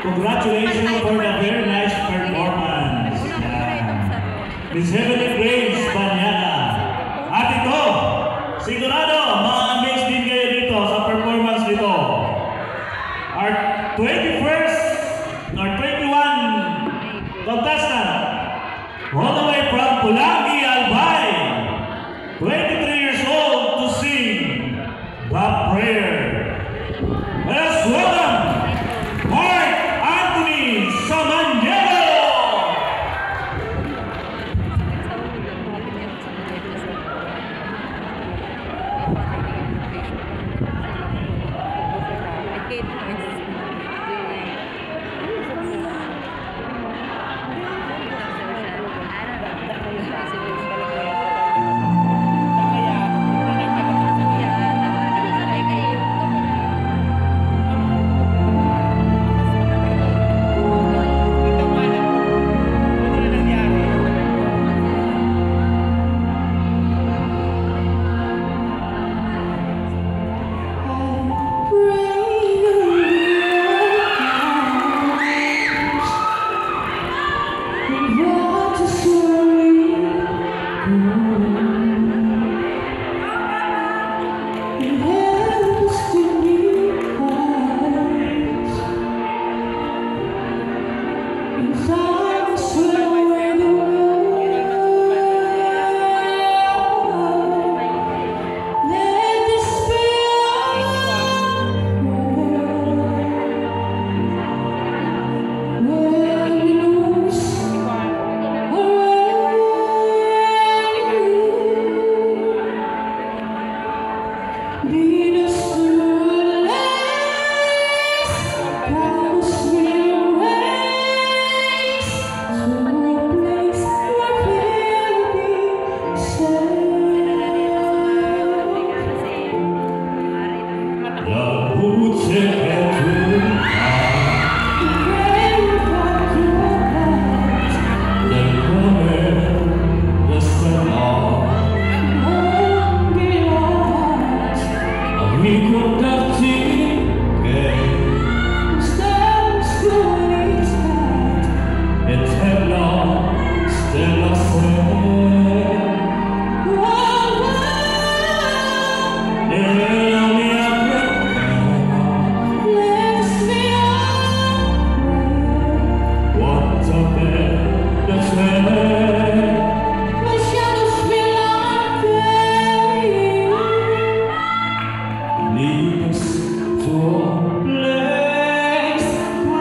[SPEAKER 1] Congratulations for the very nice performance. Yeah. Miss Heavenly Grace Banyaga. At ito, sigurado, ma-amaze din kayo dito sa performance nito. Our twenty-first or twenty-one contestant, all the way from Pulangi, Albay, twenty-three years old to sing the prayer. Let's welcome Mark Anthony Samaniego!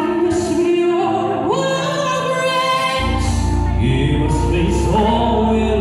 [SPEAKER 3] Give us space, oh,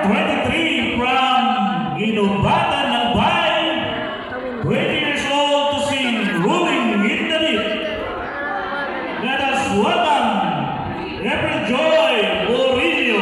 [SPEAKER 1] twenty-three from Ginubatan ng Bay, twenty years old to sing Rolling in the Deep. Let us welcome Reverend Joy Borillo.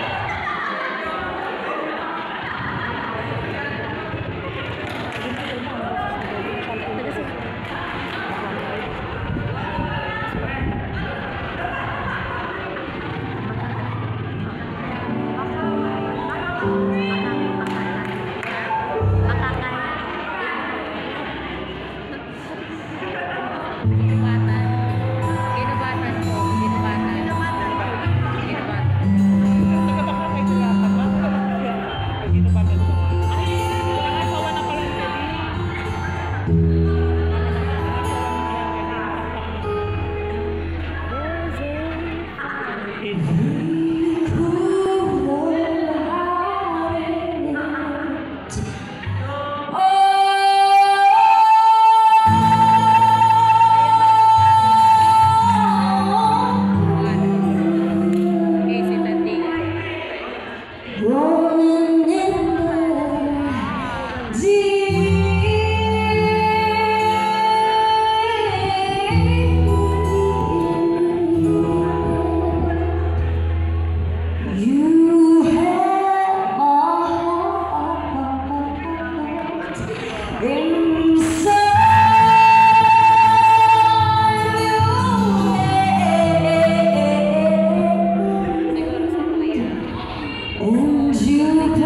[SPEAKER 5] Ginubatan. Ginubatan po. Ginubatan. Ginubatan. Casey Tanding.
[SPEAKER 3] Rolling in the deep. You have my heart inside
[SPEAKER 5] Siguro sa kuya.
[SPEAKER 3] you, and you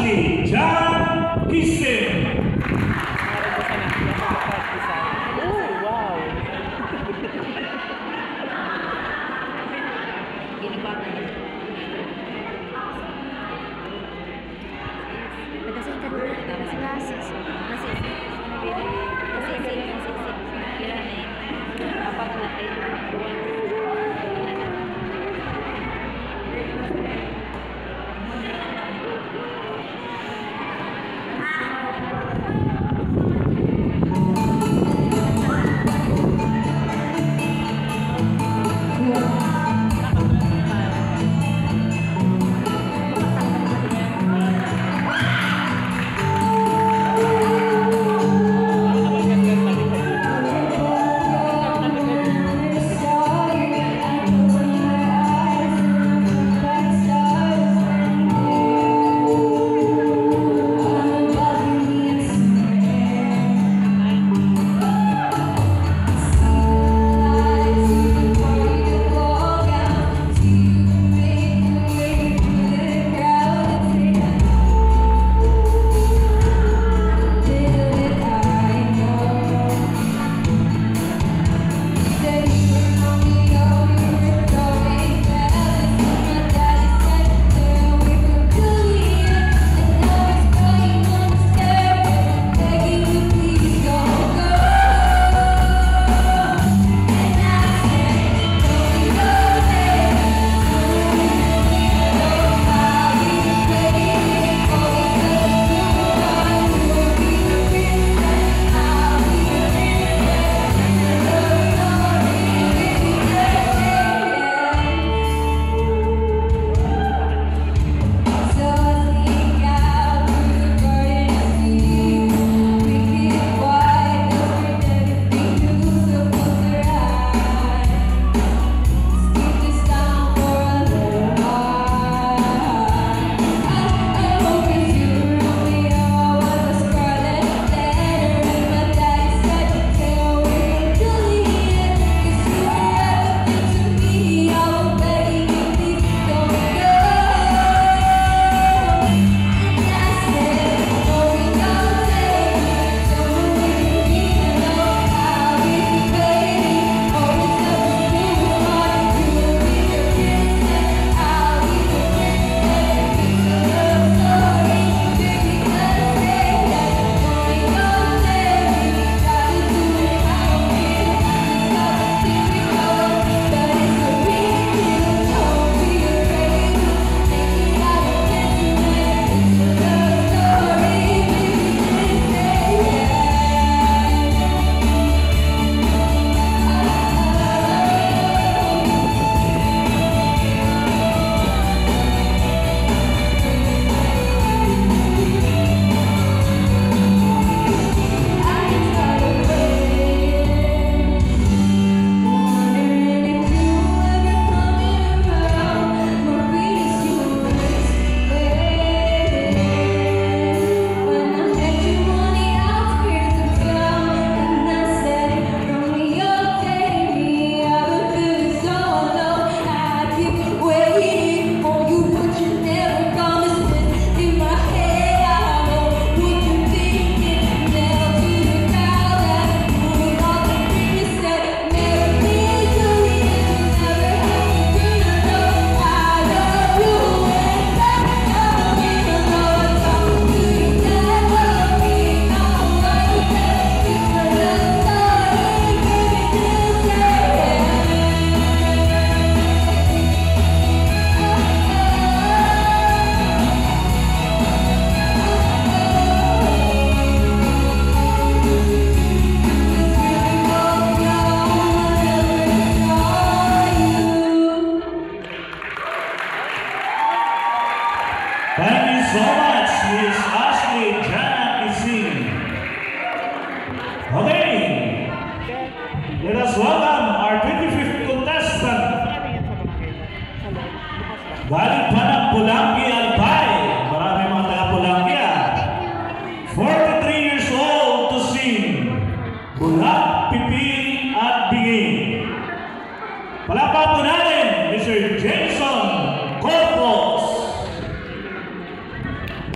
[SPEAKER 4] Ashley John Kissin.
[SPEAKER 5] Nagkasing ka dito. Nagkasing ka. Nagkasing ka.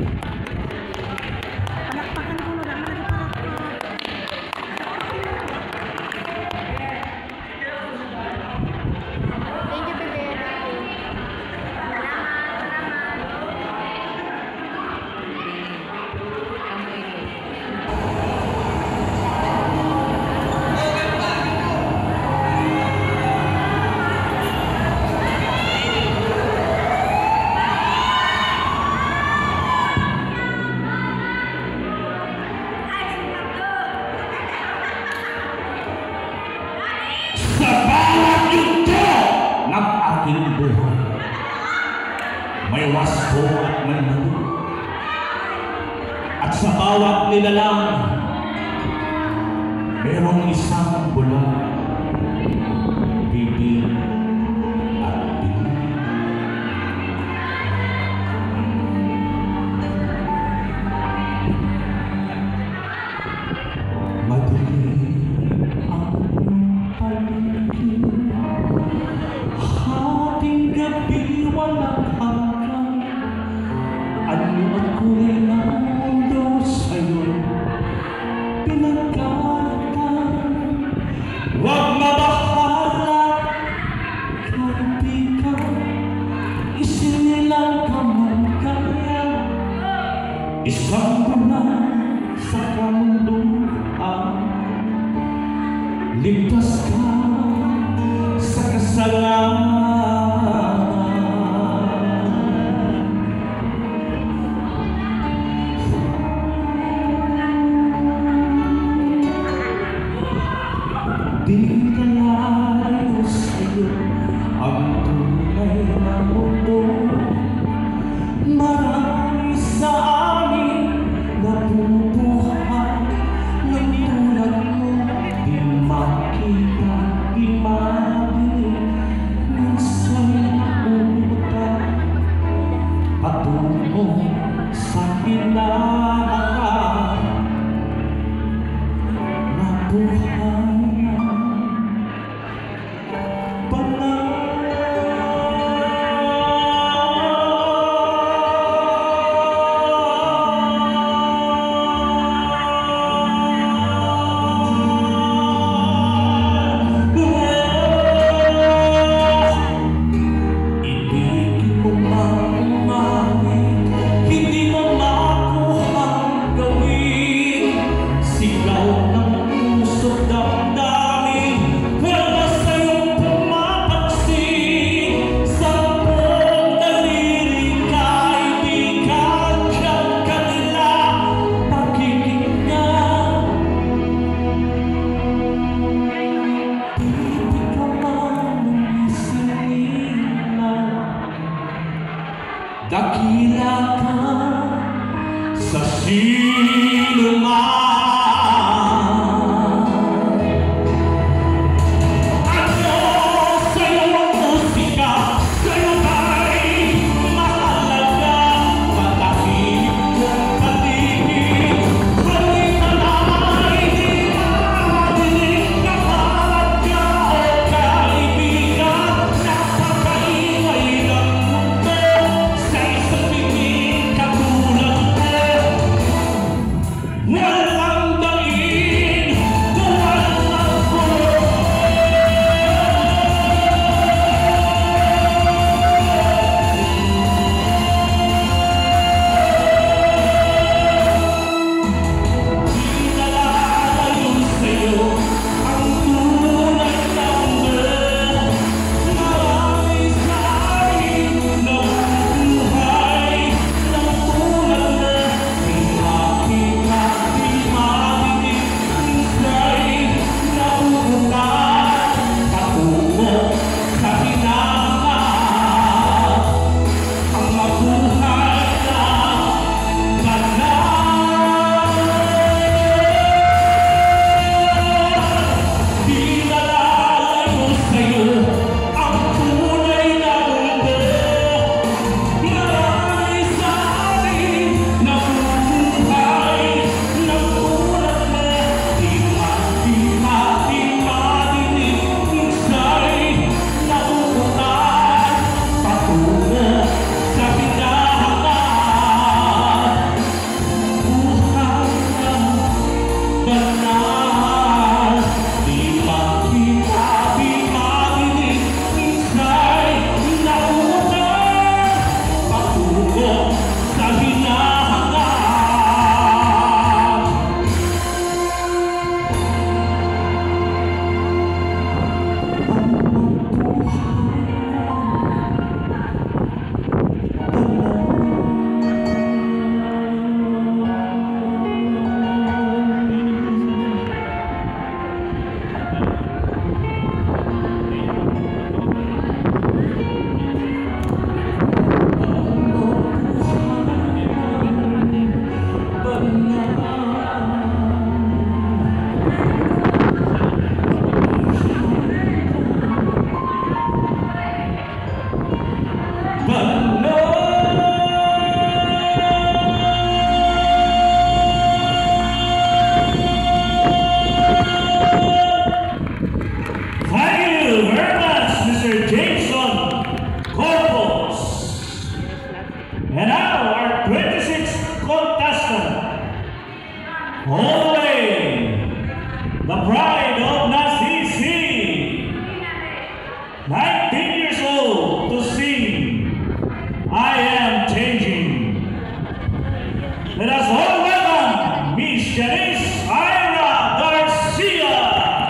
[SPEAKER 5] Palakpakan ko na naman palakpak. Thank you, bebe. Salamat, salamat.
[SPEAKER 4] Sa bawat yugto ng aking buhay, may wasto at may mali. At sa bawat nilalang, merong isang bulang bibig at bibig. Madilim ang paligid, hating gabi walang hanggan. Ano ako'y nando sa'yo pinagkatan. Huwag mabahala, kaibigan, isinilang ka man kaya. Isang bulan sa kamunduhan, ligtas ka sa kasalanan. Di kalayo sa'yo ang tunay na mundo. Marami sa amin nabubuhay ng tulad mo, di makita, di marinig, minsan utang patungo sa hinahanap na buhay. Dakila ka sa sinuman. Ano sa'yo ang musika, sa'yo ba'y mahalaga? Matahimik kong paligid, halik na la'y di madinig. Nakahalaga o kaibigan, napakaingay ng mundo. Sa isang piling katulad mo, wala All the way, the pride of Nasisi, nineteen years old, to sing I Am Changing. Let us all welcome Miss Janice Ira Garcia.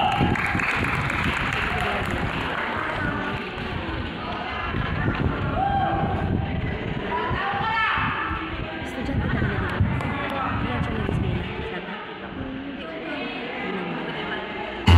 [SPEAKER 5] Estudyante ka na dito. Kaya siya nag-isbina. Sabi.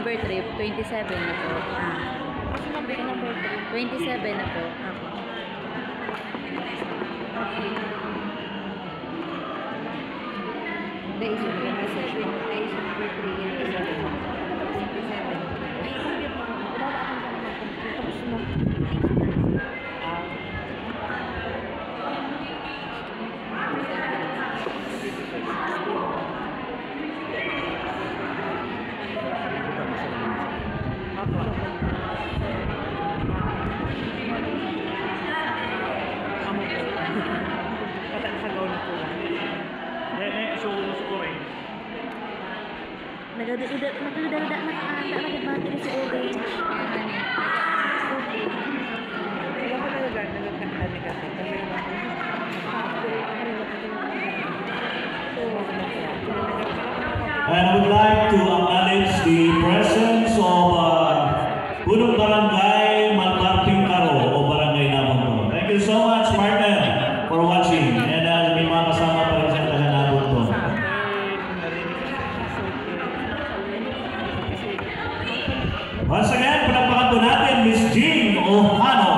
[SPEAKER 7] number three, twenty-seven na po.
[SPEAKER 5] Ah. Kasi number, number three.
[SPEAKER 7] twenty-seven na po.
[SPEAKER 5] Ako.
[SPEAKER 7] Day is twenty-seven. Day is number three. Yan is twenty-seven.
[SPEAKER 5] Ay, compute mo. Wala akong ganun. Tapos mo.
[SPEAKER 7] Ah.
[SPEAKER 5] Nagdadada nagdadada na kaanta na battery sa orange.
[SPEAKER 7] Kaya ko talaga nagkakanta ni kasi.
[SPEAKER 1] And I would like to acknowledge the presence of uh, Punong Barangay Malparting Karo o Barangay Nabon. Thank you so much, partner, for watching. And uh, may mga kasama pa rin sa taga Nabon to. Once again, palakpakan po natin Miss Jean Ohano.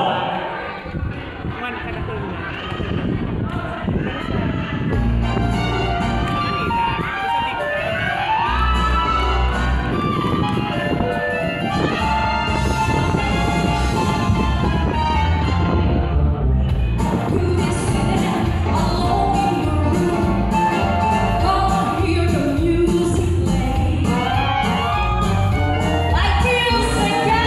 [SPEAKER 8] Like you, say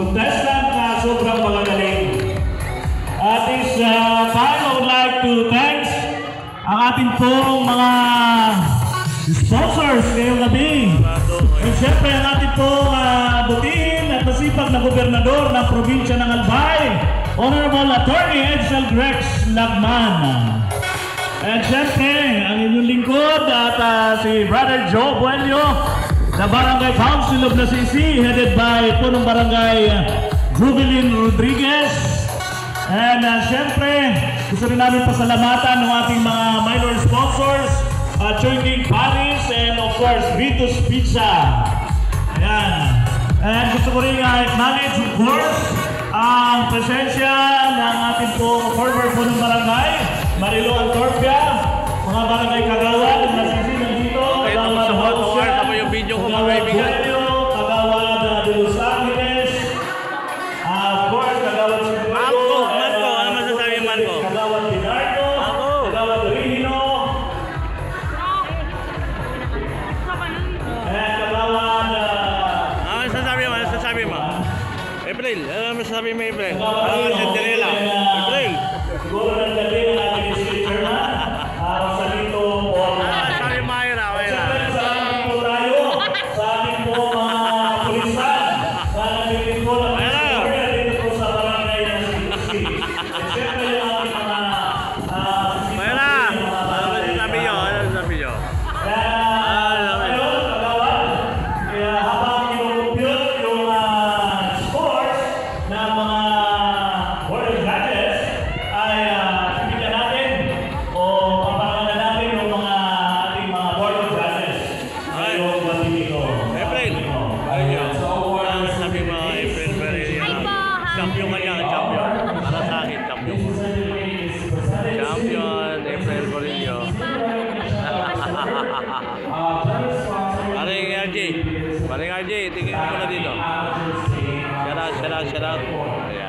[SPEAKER 4] contestant na sobrang magagaling. At this uh, time, I would like to thanks ang ating pong mga sponsors ngayong gabi. And syempre ang ating pong uh, butiin at masipag na gobernador ng probinsya ng Albay, Honorable Attorney Edsel Grex Lagman. And syempre, ang inyong lingkod at uh, si Brother Joe Buenio, the Barangay Council of Lasisi, headed by punong Barangay Jubilin Rodriguez. And uh, syempre, gusto rin namin pasalamatan ng ating mga minor sponsors, uh, Choi King Paris, and of course, Vitus Pizza. Ayan. And gusto ko rin uh, acknowledge, of course, ang presensya ng ating po former punong barangay, Marilo Antorpia, mga barangay Kagawad, Lasisi nandito,
[SPEAKER 2] Okay, tapos sa hot hour, tama yung video ko mga kaibigan.
[SPEAKER 4] Kagawad uh, de Los Angeles, uh, of course, Kagawad
[SPEAKER 2] Marco, Marco, ano masasabi yung Marco?
[SPEAKER 4] Kagawad Pinardo,
[SPEAKER 2] Marco.
[SPEAKER 4] Kagawad Rino, and Kagawad uh,
[SPEAKER 2] Ano masasabi mo? Ano masasabi mo? April, ano masasabi mo April? Ano ang Cinderella? April.
[SPEAKER 4] siguro ng gabi ng ating speaker na uh, sa dito po.
[SPEAKER 2] Ano masasabi mo Mayra? Mayra.
[SPEAKER 4] Sa ating po tayo, sa ating po mga pulisan, sa ating po na pulisan, dito po sa barangay ng City. Siyempre yung ating mga uh,
[SPEAKER 2] Mayra, ano masasabi nyo? Ano masasabi nyo?
[SPEAKER 4] Kaya, ngayon, kagawad, kaya habang kinukumpute yung uh, scores ng mga board of judges, ay uh, bigyan natin o papangalan natin yung mga ating mga board of judges ngayong gabi nito.
[SPEAKER 2] April. Ayun. Ano masasabi mo April? Very, uh, champion ka niya, champion. Para sa akin, champion. Champion, April Corillo. Paring R J, paring R J, tingin mo na dito. Shout out, shout out, shout out. Ayan.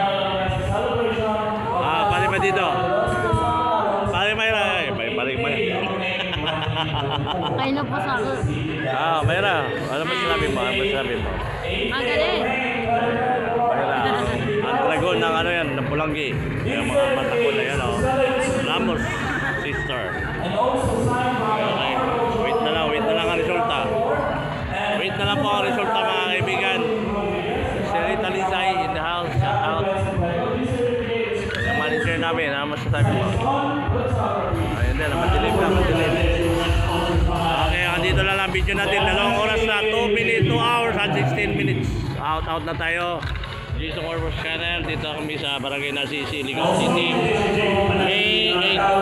[SPEAKER 2] Ah, paring pa dito. Paring Mayra, ay, paring Mayra.
[SPEAKER 5] Kayo na po sa akin.
[SPEAKER 2] Ah, Mayra, ano masasabi mo? Ano masasabi mo?
[SPEAKER 5] Magaling.
[SPEAKER 2] Mayra, ang dragon ng ano yan, ng Pulanggi. Yung mga mata ko na yan, oh. Ramos, sister. Okay, wait na lang, wait na lang ang resulta. Wait na lang po ang resulta mga kaibigan. Serita Lisay in the house, shout out. Yung manager namin, ano masasabi mo? Ayun din, madilim na, madilim. Okay, andito na lang video natin. Dalawang oras na, two minutes, two hours and sixteen minutes. Out, out na tayo. Jason Orbos Channel, dito kami sa Barangay Nasisi, Ligaw City. May eight